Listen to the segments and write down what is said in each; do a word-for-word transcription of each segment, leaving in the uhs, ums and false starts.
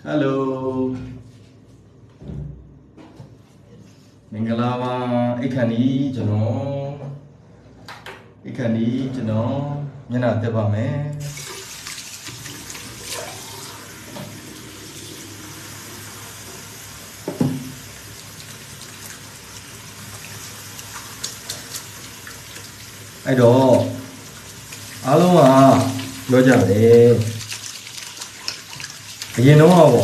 Hello. Mingalawa ikani jano. Ikani jano. Nyana teba me. Ai đó. Alo à. Nói chào đi. Cái gì nó không?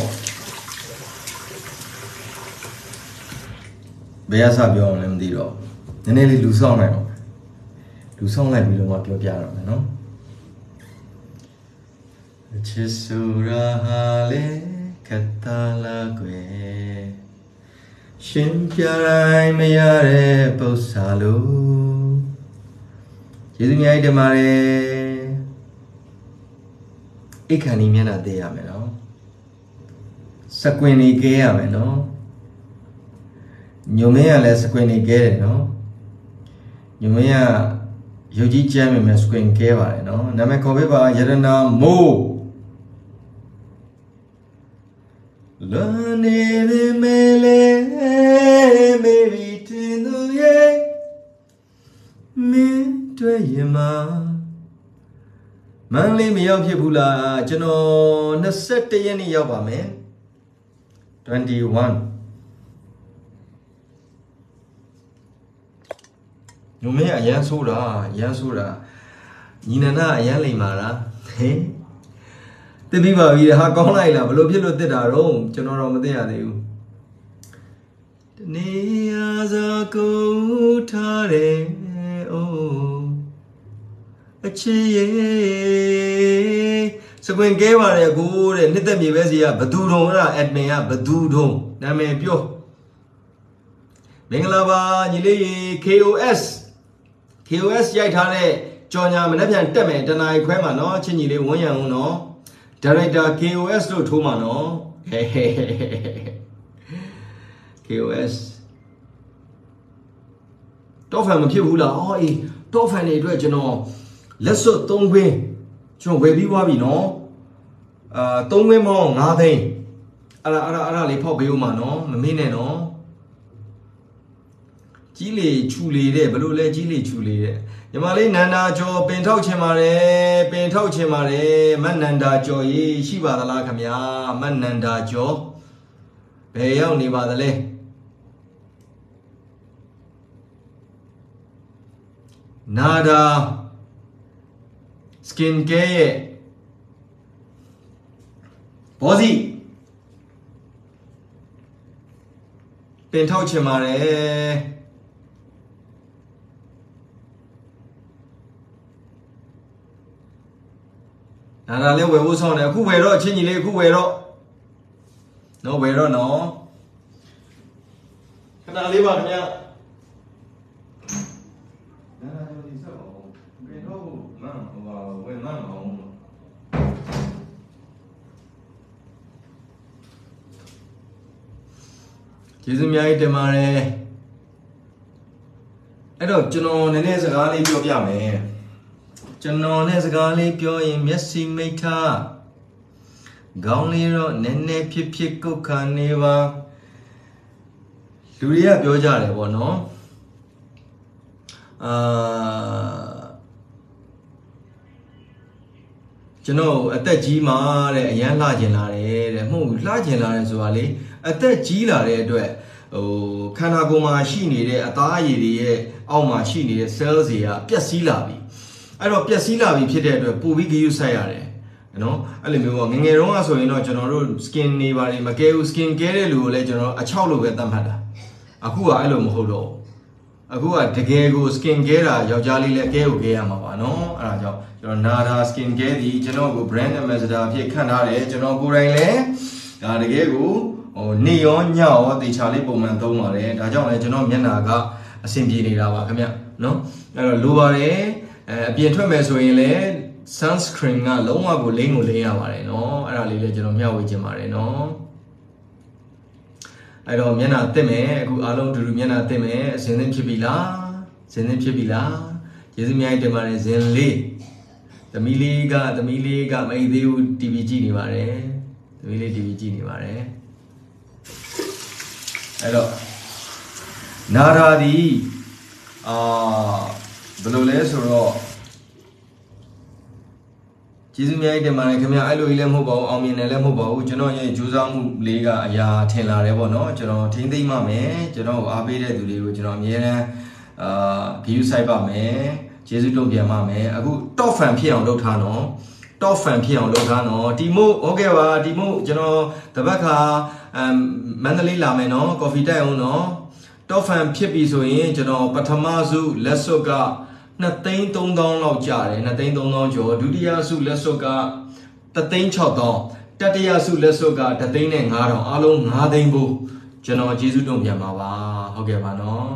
Bây giờ sao biểu em đi rồi? Nên là lưu xong này không? Lưu xong lại bị luôn mà biểu bia rồi nó. Chỉ sura hale katala que. Xin chào ai mấy ai bao salo. Chỉ tôi nhảy để mà đi. Ít khả năng là để à mày nó. Sắc quen đi kia à mày nó. Nhiều mấy là sắc quen đi kia đấy nó. Nhiều mấy là yêu chỉ chơi mình sắc quen kia vậy nó. Nãy mày có biết bao giờ nó mù. Lần này về mê lê mê bị tin đâu ye. Mê tuổi mà. Mang lên mình phải bù la cho nó nó set cái này yêu bà mẹ. twenty-one. Nhiều mấy à giang số đó, giang số đó. Nhìn nó à giang lấy mà ra. Thế. Thế bây giờ vì họ có này là bao biết luôn thế nào không? Cho nó rồi mới thế à điều. Nia za câu thare o. Chị sao quên kế vào này cô để nít tâm gì vậy gì à? Bất du đông là admin à, bất du đông. Nam em biết. Mình là ba như là K O S, K O S giải thả này cho nhà mình nắp nhận tết mình, cho này khỏe mà nó chỉ như là muốn nhận nó. Director K O S rồi thu mà nó. K O S. Đó phải một phiếu hú là ôi, đó phải này đôi cho nó. Let's so tông quê cho về bí quá vì nó à tông quê mà ngã thế à là à là à là lấy phao béo mà nó mà mấy này nó chỉ lấy chú lấy đấy, bao lấy chỉ lấy chú lấy đấy, nhưng mà lấy nanda cho bên thau chém mà đấy, bên thau chém mà đấy, mình nanda cho ý, chỉ bảo là cái gì à, mình nanda cho, bây giờ này bảo là lấy nada skin care body bên thau chém mà đấy, nada lấy về vô sau này, khu về đó, trên gì lấy khu về đó, nó về đó nó, cái nào lấy vào nhá. Chỉ dùng nhảy để mà này, ấy đó cho nó nên là cái này biểu biểu mày, cho nó nên là cái này biểu em Messi mấy tha, gạo này rồi nên là phê phê cố khăn này và, lúc đấy biểu ra đấy bọn nó, à, cho nó ở tại chỉ mà đấy, anh la chuyện là đấy, đấy, mua la chuyện là đấy rồi đấy. Ở tại chỉ là đấy đôi, khán giả cũng mà xin đi đấy, ta gì đấy, ông mà xin đi đấy, sales gì à, biết xí là bị, anh nói biết xí là bị phía đấy đôi, bù bị cái sai à đấy, nó, anh lấy mình nghe nghe rồi à, rồi nó cho nó rồi skin này vào đấy, mà cái skin cái đấy luôn lấy cho nó, à cháo luôn cái tâm hạt à, à khu à anh lấy một hồ đồ, à khu à cái cái skin cái là, giờ giờ lấy cái cái à mà vào nó, à giờ giờ nada skin cái gì, cho nó cái brand ambassador phía khán giả đấy, cho nó cái này lấy, à cái cái neon nhau thì chả lấy bộ mình tông mà đấy, đã cho này cho nó miễn là cái sim gì này là cái miệng, nó, rồi lưu vào đấy, biến thoát mẹ rồi lấy sunscreen à, lâu mà bộ lấy ngủ lấy à đấy, nó, à lấy lấy cho nó miêu với chim mà đấy, nó, ai đó miễn là tem mẹ, cứ alo từ miễn là tem mẹ, xin đến phía bên lá, xin đến phía bên lá, chỉ dùng miễn tem mà đấy, xin lấy, tami lấy cái, tami lấy cái mấy điều ti vi gì này mà đấy. သမီးလေး တီဗီ ကြည့်နေပါတယ်အဲ့တော့နာရာဒီအာဘယ်လိုလဲဆိုတော့ကျေးဇူးများတင်ပါတယ်ခင်ဗျာအဲ့လိုကြီးလည်းမဟုတ်ပါဘူးအောင်မြင်တယ်လည်းမဟုတ်ပါဘူးကျွန်တော်ရဲ့ကြိုးစားမှုလေးကအရာထင်လာတယ်ပေါ့နော်ကျွန်တော်ထိမ့်သိမ့်မှမယ်ကျွန်တော်အားပေးတဲ့သူတွေကိုကျွန်တော်အမြဲတမ်းအာ view site ပါမယ်ကျေးဇူးတုံ့ပြန်ပါမယ်အခု top fan ဖြစ်အောင်လုပ်ထားနော် top fan ဖြစ်အောင်လုပ်ထားနော်တီမို့ဟုတ်ကဲ့ပါတီမို့ကျွန်တော်တပတ်ခါအမ်မန္တလေးလာမယ်နော် coffee တိုက်အောင်နော် top fan ဖြစ်ပြီဆိုရင်ကျွန်တော်ပထမစုလက်စွပ်ကနှစ်သိန်းသုံးသောင်းလောက်ကျတယ်နှစ်သိန်းသုံးသောင်းကျော်ဒုတိယစုလက်စွပ်ကတစ်သိန်းခြောက်သောင်းတတိယစုလက်စွပ်ကတစ်သိန်းနဲ့ငါးထောင်အားလုံးငါးသိန်းဖို့ကျွန်တော်ကျေးဇူးတုံ့ပြန်ပါပါဟုတ်ကဲ့ပါနော်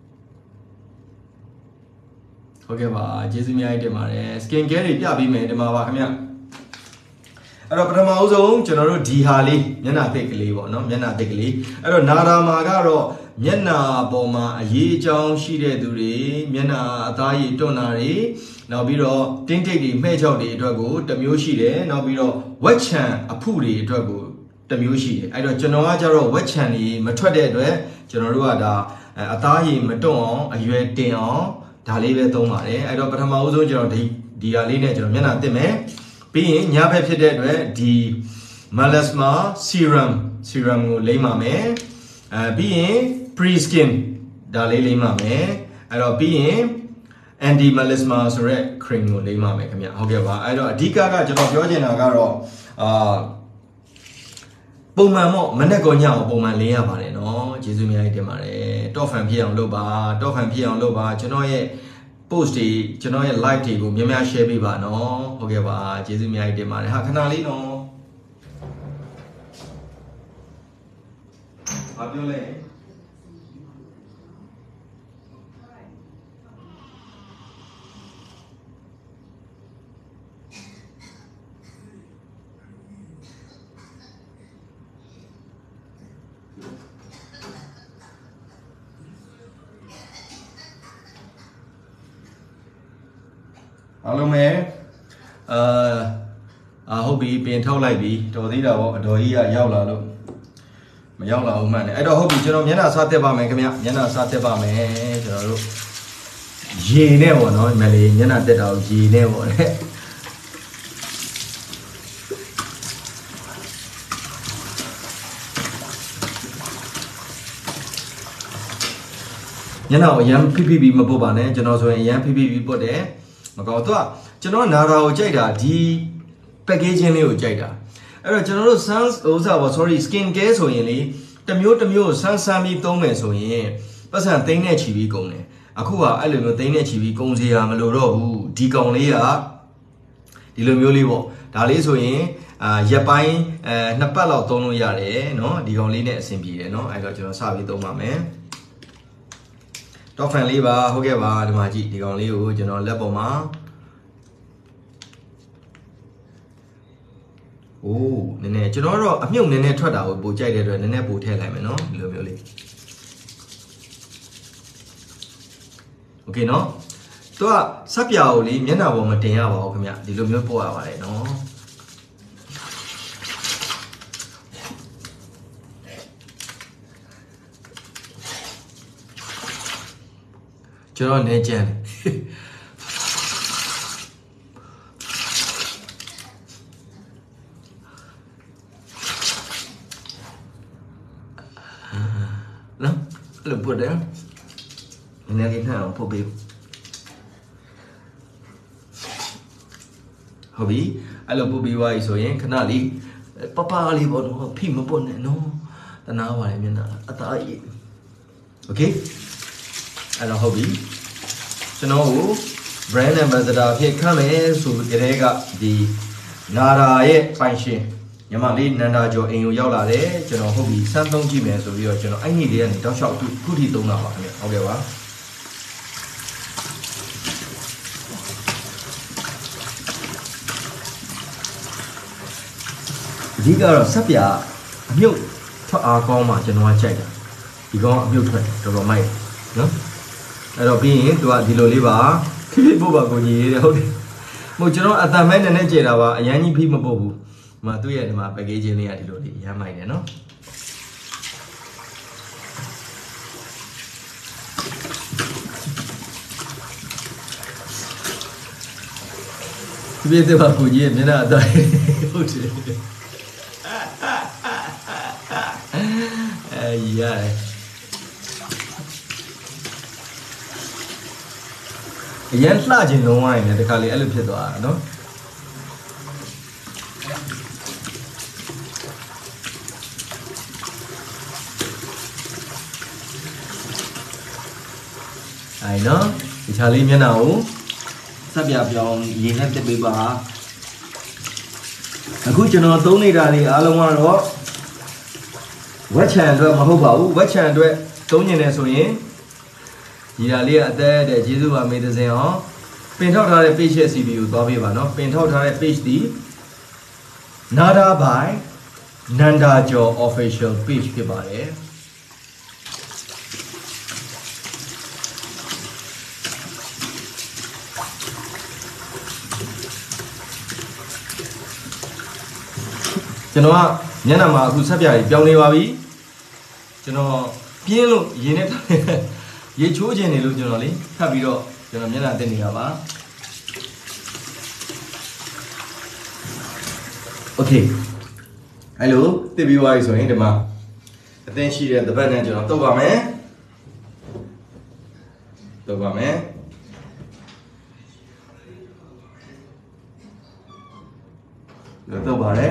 ဟုတ်ကဲ့ပါကျေးဇူးများတင်ပါတယ် skin care တွေပြပေးမယ်ဒီမှာပါခင်ဗျအဲ့တော့ပထမအဆုံးကျွန်တော်တို့ဒီဟာလေးမျက်နှာသစ်ကလေးပေါ့နော်မျက်နှာသစ်ကလေးအဲ့တော့နာရာမာကတော့မျက်နှာပေါ်မှာအရေးအကြောင်းရှိတဲ့သူတွေမျက်နှာအသားရည်တွန်းတာတွေနောက်ပြီးတော့တင်းတိတ်တွေမှဲ့ချောက်တွေအတွက်ကိုတစ်မျိုးရှိတယ်နောက်ပြီးတော့ဝက်ချံအဖုတွေအတွက်ကိုတစ်မျိုးရှိတယ်အဲ့တော့ကျွန်တော်ကကြတော့ဝက်ချံတွေမထွက်တဲ့အတွက်ကျွန်တော်တို့ကဒါအသားရည်မတွန်းအောင်အရွယ်တင်အောင်ဒါလေးပဲသုံးပါတယ်အဲ့တော့ပထမဦးဆုံးကျွန်တော်ဒီဒီဟာလေးနဲ့ကျွန်တော်မျက်နှာသစ်မယ်ပြီးရင်ညဘက်ဖြစ်တဲ့အတွက်ဒီ melasma serum serum ကိုလိမ့်ပါမယ်အဲပြီးရင် pre skin ဒါလေးလိမ့်ပါမယ်အဲ့တော့ပြီးရင် anti melasma ဆိုရက် cream ကိုလိမ့်ပါမယ်ခင်ဗျဟုတ်ကဲ့ပါအဲ့တော့အဓိကကကျွန်တော်ပြောချင်တာကတော့အာပုံမှန်ပေါ့မနေ့ကညအောင်ပုံမှန်လင်းရပါတယ်เนาะကျေးဇူးများတင်ပါတယ် top fan ဖြစ်အောင်လုပ်ပါ top fan ဖြစ်အောင်လုပ်ပါကျွန်တော်ရဲ့ post တွေကျွန်တော်ရဲ့ live တွေကိုများများ share ပေးပါเนาะဟုတ်ကဲ့ပါကျေးဇူးများတင်ပါတယ်ဟာခဏလေးเนาะဘာပြောလဲအားလုံးပဲအာအာဟုတ်ပြီပြင်ထောက်လိုက်ပြီတော်သေးတာပေါ့အတော်ကြီးကရောက်လာလို့မရောက်လာဘူးမှန်တယ်အဲ့တော့ဟုတ်ပြီကျွန်တော်မျက်နှာစားတက်ပါမယ်ခင်ဗျမျက်နှာစားတက်ပါမယ်ကျွန်တော်တို့ရေနဲ့ပေါ့နော်မလေးမျက်နှာတက်တာကိုရေနဲ့ပေါ့လေညနာကိုအရန်ဖိဖိပြီးမပုတ်ပါနဲ့ကျွန်တော်ဆိုရင်အရန်ဖိဖိပြီးပုတ်တယ်မကောတော့ကျွန်တော်နာရာကိုကြိုက်တာဒီ packaging လေးကိုကြိုက်တာအဲ့တော့ကျွန်တော်တို့ sans ဥစားပါ sorry skin care ဆိုရင်လေတမျိုးတမျိုးဆန်းဆန်းပြီးသုံးမယ်ဆိုရင်ပတ်စံသိန်းနဲ့ချီပြီးကုန်တယ်အခုကအဲ့လိုမျိုးသိန်းနဲ့ချီပြီးကုန်စရာမလိုတော့ဘူးဒီကောင်လေးကဒီလိုမျိုးလေးပေါ့ဒါလေးဆိုရင်အာရက်ပိုင်းအဲနှစ်ပတ်လောက်သုံးလို့ရတယ်เนาะဒီကောင်လေးနဲ့အဆင်ပြေတယ်เนาะအဲ့တော့ကျွန်တော်စပြီးသုံးပါမယ်top fan လေးပါဟုတ်ကဲ့ပါဒီမှာကြည့်ဒီကောင်လေးကိုကျွန်တော်လက်ပေါ်မှာအိုးနည်းနည်းကျွန်တော်တော့အမြုပ်နည်းနည်းထွက်တာကိုပိုကြိုက်တဲ့အတွက်နည်းနည်းပိုထည့်လိုက်မယ်နော်ဒီလိုမျိုးလေးโอเคနော်သူကစက်ပြာကိုလေမျက်နှာပေါ်မတင်ရပါဘူးခင်ဗျဒီလိုမျိုးပို့ရပါတယ်နော်ကျွန်တော်နေကြတယ်နော်အဲ့လိုပို့တယ်နည်းနည်းလေးထပ်အောင်ပို့ပေးဟုတ်ပြီအဲ့လိုပို့ပေးသွားပြီဆိုရင်ခဏလေးပပလေးပေါ့နော်ဖိမပို့နဲ့နော်တနာပါတယ်မျက်နှာအသားကြီးโอเคအဲ့တော့ဟုတ်ပြီကျွန်တော်ကို brand ambassador ဖြစ်ခန့်မယ်ဆိုကြတဲ့ကဒီနာရာရဲ့ပိုင်ရှင်ညီမလေးနန္ဒာကျော်အိမ်ကိုရောက်လာတယ်ကျွန်တော်ဟုတ်ပြီစမ်းသုံးကြည့်မယ်ဆိုပြီးတော့ကျွန်တော်အဲ့ဒီလေးကနေတောက်လျှောက်ခုထိသုံးတာပါခင်ဗျဟုတ်ကဲ့ပါအဓိကတော့ဆက်ပြအမြုပ်ထွက်အားကောင်းမှကျွန်တော်ကကြိုက်တာဒီကောင်အမြုပ်ထွက်တော်တော်မိုက်နော်အဲ့တော့ပြီးရင်သူကဒီလိုလေးပါဖိဖိပို့ပါကိုကြီးရေးတယ်ဟုတ်တယ်မဟုတ်ကျွန်တော်အတန်မဲနဲ့နဲ့ကြည်တာပါအရန်ကြီးဖိမပို့ဘူး mà tôi vậy mà phải cái gì này thì đồ đi giá mày này nó biết tôi bảo phụ gì thế nào đây ai da Yan la jin long wai ne tkhà le ai lo phit twa no ai no di cha le myeon na ko sat pya pyaung yin net tit pai paအခုကျွန်တော်သုံးနေတာတွေအားလုံးကတော့ဝက်ချန်အတွက်မဟုတ်ပါဘူးဝက်ချန်အတွက်သုံးနေတယ်ဆိုရင်ဒီဓာလေးကအသက်တဲ့ကျေးဇူးပါမေတ္တာစင်အောင်ပင်ထောက်ထားတဲ့ page ရဲ့ C V ကိုသွားပေးပါနော်ပင်ထောက်ထားတဲ့ page ဒီ Nada by Nanda Jaw official page ဖြစ်ပါတယ်ကျွန်တော်ကညနေမှာအခုဆက်ပြရေးပြောင်းနေပါပြီကျွန်တော်ပြင်းလို့ရင်းနဲ့ရေချိုးခြင်းနေလို့ကျွန်တော်လေထပ်ပြီးတော့ကျွန်တော်မျက်နှာတက်နေတာပါโอเคအဲ့လိုတက်ပြီးသွားပြီဆိုရင်ဒီမှာအသင်းရှိတဲ့တပတ်နဲ့ကျွန်တော်တုပ်ပါမယ်တုပ်ပါမယ်တုပ်ပါတယ်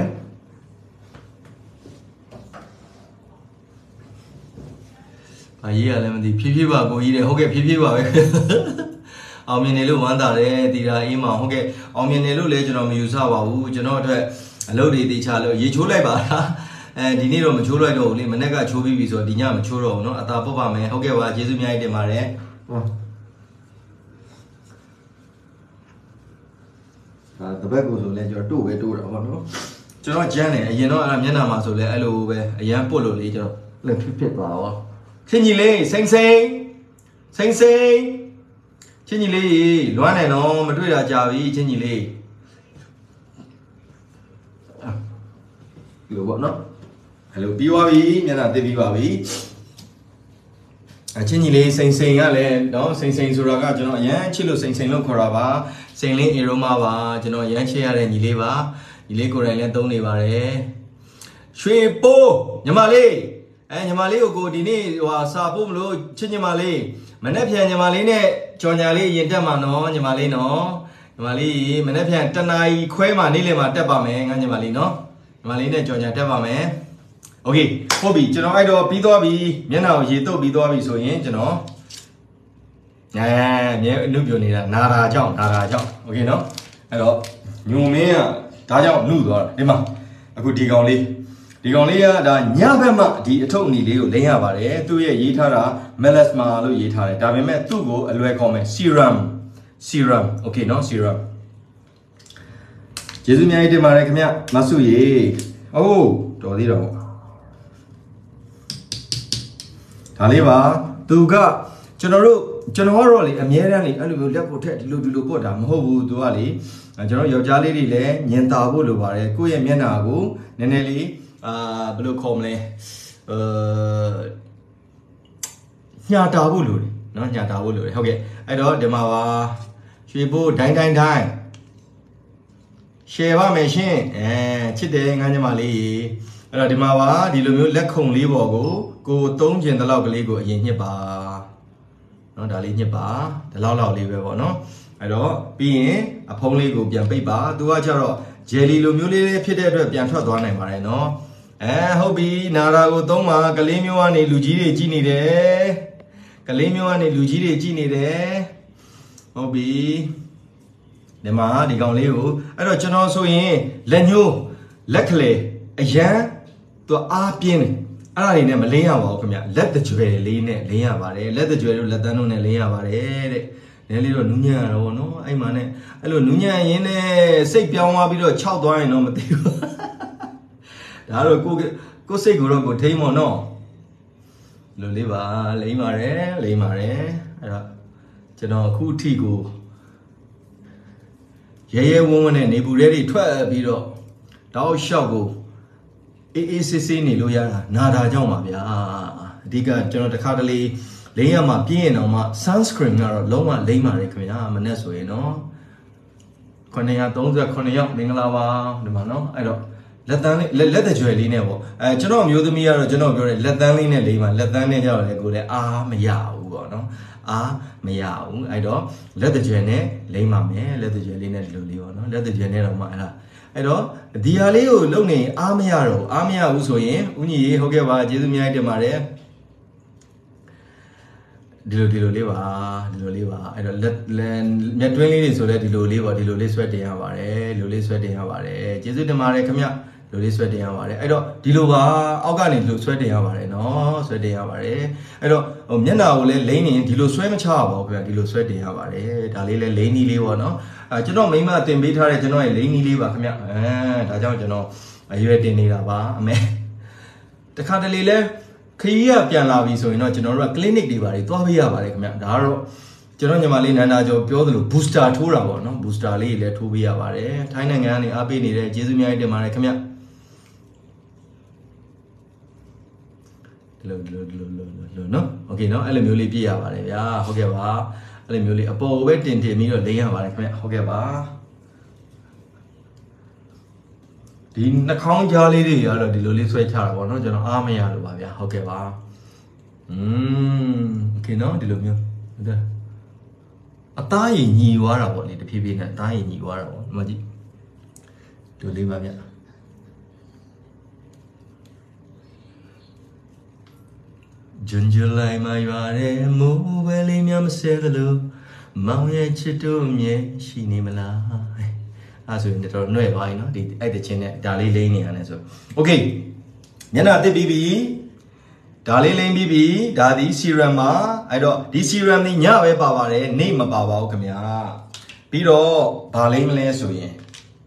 အရေးရလည်းမသိဖြည်းဖြည်းပါကိုကြီးတယ်ဟုတ်ကဲ့ဖြည်းဖြည်းပါပဲအောင်မြင်နေလို့ဝမ်းသာတယ်တီတာအေးမောင်ဟုတ်ကဲ့အောင်မြင်နေလို့လည်းကျွန်တော်မယူဆပါဘူးကျွန်တော်အတွက်အလုပ်တွေတေချာလို့ရေချိုးလိုက်ပါလားအဲဒီနေ့တော့မချိုးလိုက်တော့ဘူးလေမနေ့ကချိုးပြီးပြီဆိုတော့ဒီညမချိုးတော့ဘူးเนาะအသာပုတ်ပါမယ်ဟုတ်ကဲ့ပါကျေးဇူးအများကြီးတင်ပါတယ်ဟာတပတ်ကိုဆိုလဲကျွန်တော်တို့ပဲတိုးတာပေါ့နော်ကျွန်တော်ကြမ်းတယ်အရင်တော့အဲ့မျက်နှာမှာဆိုလဲအဲ့လိုပဲအရန်ပုတ်လို့လေကျွန်တော်လက်ဖြစ်ဖြစ်သွားတော့ချင်းကြီးလေးစိမ့်စိမ့်စိမ့်စိမ့်ချင်းကြီးလေးလွမ်းနေတော့မတွေ့တာကြာပြီချင်းကြီးလေးဒီလိုပေါ့နော်အဲ့လိုပြီးသွားပြီမျက်နှာတက်ပြီးပါပြီအချင်းကြီးလေးစိမ့်စိမ့်ကလည်းနော်စိမ့်စိမ့်ဆိုတာကကျွန်တော်အရန်ချစ်လို့စိမ့်စိမ့်လို့ခေါ်တာပါစိမ့်လင်းအေရိုမာပါကျွန်တော်အရန်ချစ်ရတဲ့ညီလေးပါညီလေးကိုယ်တိုင်လည်းသုံးနေပါတယ်ရွှေပိုးညီမလေးအဲညီမလေးကိုကိုဒီနေ့ဟိုစာပို့မလို့ချစ်ညီမလေးမနေ့ပြန်ညီမလေးနဲ့ကြော်ညာလေးရင်တက်မှာနော်ညီမလေးနော်ညီမလေးမနေ့ပြန်တနာရီခွဲမှာနေ့လယ်မှာတက်ပါမယ်ငါညီမလေးနော်ညီမလေးနဲ့ကြော်ညာတက်ပါမယ်โอเคဟုတ်ပြီကျွန်တော်အဲ့တော့ပြီးသွားပြီမျက်နှာကိုရေတုပ်ပြီးသွားပြီဆိုရင်ကျွန်တော်အဲမြဲအနုပြနေတာနာတာကြောင့်နာတာကြောင့်โอเคနော်အဲ့တော့ညုံမင်းကဒါကြောင့်နှုတ်သွားတာဒီမှာအခုဒီကောင်လေးဒီကောင်လေးကဒါညဘက်မှဒီအထုပ်အနီလေးကိုလိမ့်ရပါတယ်သူ့ရဲ့ရေးထားတာ melasma လို့ရေးထားတယ်ဒါပေမဲ့သူ့ကိုအလွယ်ခေါ်မယ် serum serum okay နော် serum ကျေးဇူးများကြီးတင်ပါတယ်ခင်ဗျမဆုရေအိုးတော်သေးတော့ဒါလေးပါသူကကျွန်တော်တို့ကျွန်တော်ကတော့လေအမြဲတမ်းလေအဲ့လိုမျိုးလက်ကိုထက်ဒီလိုဒီလိုပို့တာမဟုတ်ဘူးသူကလေကျွန်တော်ယောက်ျားလေးတွေလည်းညင်တာဖို့လိုပါတယ်ကိုယ့်ရဲ့မျက်နှာကိုနည်းနည်းလေးအာဘယ်လိုခေါ်မလဲအဲညာတာဖို့လိုတယ်နော်ညာတာဖို့လိုတယ်ဟုတ်ကဲ့အဲ့တော့ဒီမှာပါရွှေပိုးဒိုင်းဒိုင်းဒိုင်း share ပါမယ်ရှင်အဲချစ်တယ်ငါညီမလေးအဲ့တော့ဒီမှာပါဒီလိုမျိုးလက်ခုံလေးပေါ်ကိုကိုသုံးကျင်တဲ့လောက်ကလေးကိုအရင်ညှစ်ပါနော်ဒါလေးညှစ်ပါဒီလောက်လောက်လေးပဲပေါ့နော်အဲ့တော့ပြီးရင်အဖုံးလေးကိုပြန်ပိတ်ပါသူကကျတော့ jelly လိုမျိုးလေးဖြစ်တဲ့အတွက်ပြန်ထွက်သွားနိုင်ပါတယ်နော်အဲဟုတ်ပြီနာရာကိုသုံးပါကလေးမျိုးကနေလူကြီးတွေကြည့်နေတယ်ကလေးမျိုးကနေလူကြီးတွေကြည့်နေတယ်ဟုတ်ပြီဒီမှာဒီကောင်လေးကိုအဲ့တော့ကျွန်တော်ဆိုရင်လက်ညှိုးလက်ကလေးအရန်သူအားပြင်းတယ်အဲ့ဒါတွေနဲ့မလင်းရပါဘူးခင်ဗျလက်တကြွယ်လေးနဲ့လင်းရပါတယ်လက်တကြွယ်တို့လက်တန်းတို့နဲ့လင်းရပါတယ်တဲ့နည်းလေးတော့နူးညံ့ရတော့ဗောနော်အဲ့မှာနဲ့အဲ့လိုနူးညံ့ရင်းနဲ့စိတ်ပြောင်းသွားပြီးတော့ခြောက်သွားရင်တော့မသိဘူးဒါတော့ကိုကိုစိတ်ကိုတော့ကိုထိမ့်မော်နော်လိုလေးပါလိမ့်ပါတယ်လိမ့်ပါတယ်အဲ့တော့ကျွန်တော်အခုအထိကိုရဲရဲဝုန်းဝုန်းနဲ့နေပူရဲတွေထွက်ပြီးတော့တတောက်လျှောက်ကိုအေးအေးဆေးဆေးနေလို့ရတာနာတာကြောင့်ပါဗျာအဓိကကျွန်တော်တစ်ခါတလေလိမ့်ရမှာပြင်းရင်တော့မှ sunscreen ကတော့လုံးဝလိမ့်ပါတယ်ခင်ဗျာမနေ့ဆိုရင်နော်ခုနှစ်ရာသုံးဆယ်ခုနှစ်ရောက်မင်္ဂလာပါဒီမှာနော်အဲ့တော့လက်တန်းလေးလက်တကြွယ်လေးနဲ့ပေါ့အဲကျွန်တော်မျိုးသမီးကတော့ကျွန်တော်ပြောတယ်လက်တန်းလေးနဲ့လိမ့်ပါလက်တန်းနဲ့ကြတော့လေကိုလည်းအားမရဘူးပေါ့နော်အားမရဘူးအဲ့တော့လက်တကြွယ်နဲ့လိမ့်ပါမယ်လက်တကြွယ်လေးနဲ့ဒီလိုလေးပေါ့နော်လက်တကြွယ်နဲ့တော့မှအဲ့ဒါအဲ့တော့ဒီဟာလေးကိုလုံနေအားမရတော့အားမရဘူးဆိုရင်ဦးညီဟုတ်ကဲ့ပါကျေးဇူးများတင်ပါတယ်ဒီလိုဒီလိုလေးပါဒီလိုလေးပါအဲ့တော့လက်မျက်တွင်းလေးတွေဆိုလဲဒီလိုလေးပါဒီလိုလေးဆွဲတင်ရပါတယ်ဒီလိုလေးဆွဲတင်ရပါတယ်ကျေးဇူးတင်ပါတယ်ခင်ဗျဒီလိုလေးဆွဲတင်ရပါတယ်အဲ့တော့ဒီလိုပါအောက်ကနေဒီလိုဆွဲတင်ရပါတယ်နော်ဆွဲတင်ရပါတယ်အဲ့တော့ဟိုမျက်နှာကိုလည်းလိမ့်နေဒီလိုဆွဲမချပါဘူးခင်ဗျဒီလိုဆွဲတင်ရပါတယ်ဒါလေးလည်းလိမ့်နီးလေးပေါ့နော်အဲကျွန်တော်မိမတင်ပေးထားတဲ့ကျွန်တော်ရဲ့လိမ့်နီးလေးပါခင်ဗျအဲဒါကြောင့်ကျွန်တော်အရွယ်တင်နေတာပါအမေတခါတလေလဲခရီးကပြန်လာပြီဆိုရင်တော့ကျွန်တော်တို့က clinic တွေပါတွေသွားပေးရပါတယ်ခင်ဗျဒါကတော့ကျွန်တော်ညီမလေးနန္ဒာကျော်ပြောသလို booster ထိုးတာပေါ့နော် booster လေးလည်းထိုးပေးရပါတယ်ထိုင်းနိုင်ငံကနေအားပေးနေတဲ့ကျေးဇူးများတင်ပါတယ်ခင်ဗျဒီလိုဒီလိုဒီလိုလိုနော်โอเคနော်အဲ့လိုမျိုးလေးပြည့်ရပါတယ်ဗျာဟုတ်ကဲ့ပါအဲ့လိုမျိုးလေးအပေါ်ပဲတင်တင်ပြီးတော့လိမ့်ရပါတယ်ခင်ဗျဟုတ်ကဲ့ပါဒီနှာခေါင်းကြားလေးတွေကတော့ဒီလိုလေးဆွဲချတာပေါ့နော်ကျွန်တော်အားမရလို့ပါဗျာဟုတ်ကဲ့ပါอืมโอเคနော်ဒီလိုမျိုးဟုတ်တယ်အသားရည်ညီသွားတာပေါ့လေတဖြည်းဖြည်းနဲ့အသားရည်ညီသွားတာပေါ့ဒီမှာကြည့်ဒီလေးပါဗျာဂျွန်ဂျူလိုက်မှာရွာတဲ့မိုးပဲလေးများမဆဲသလိုမောင်ရဲ့ချစ်တို့မြဲရှိနေမလားအဲ့ဆိုရင်တော်တော်နှွဲ့သွားပြီနော်ဒီအဲ့တချင်းနဲ့ဒါလေးလိမ့်နေရတယ်ဆိုโอเคမျက်နှာတစ်ပြီးပြီဒါလေးလိမ့်ပြီးပြီဒါဒီ serum မှာအဲ့တော့ဒီ serum นี่ညပဲပါပါတယ်နေ့မပါပါဘူးခင်ဗျာပြီးတော့ဘာလိမ့်မလဲဆိုရင်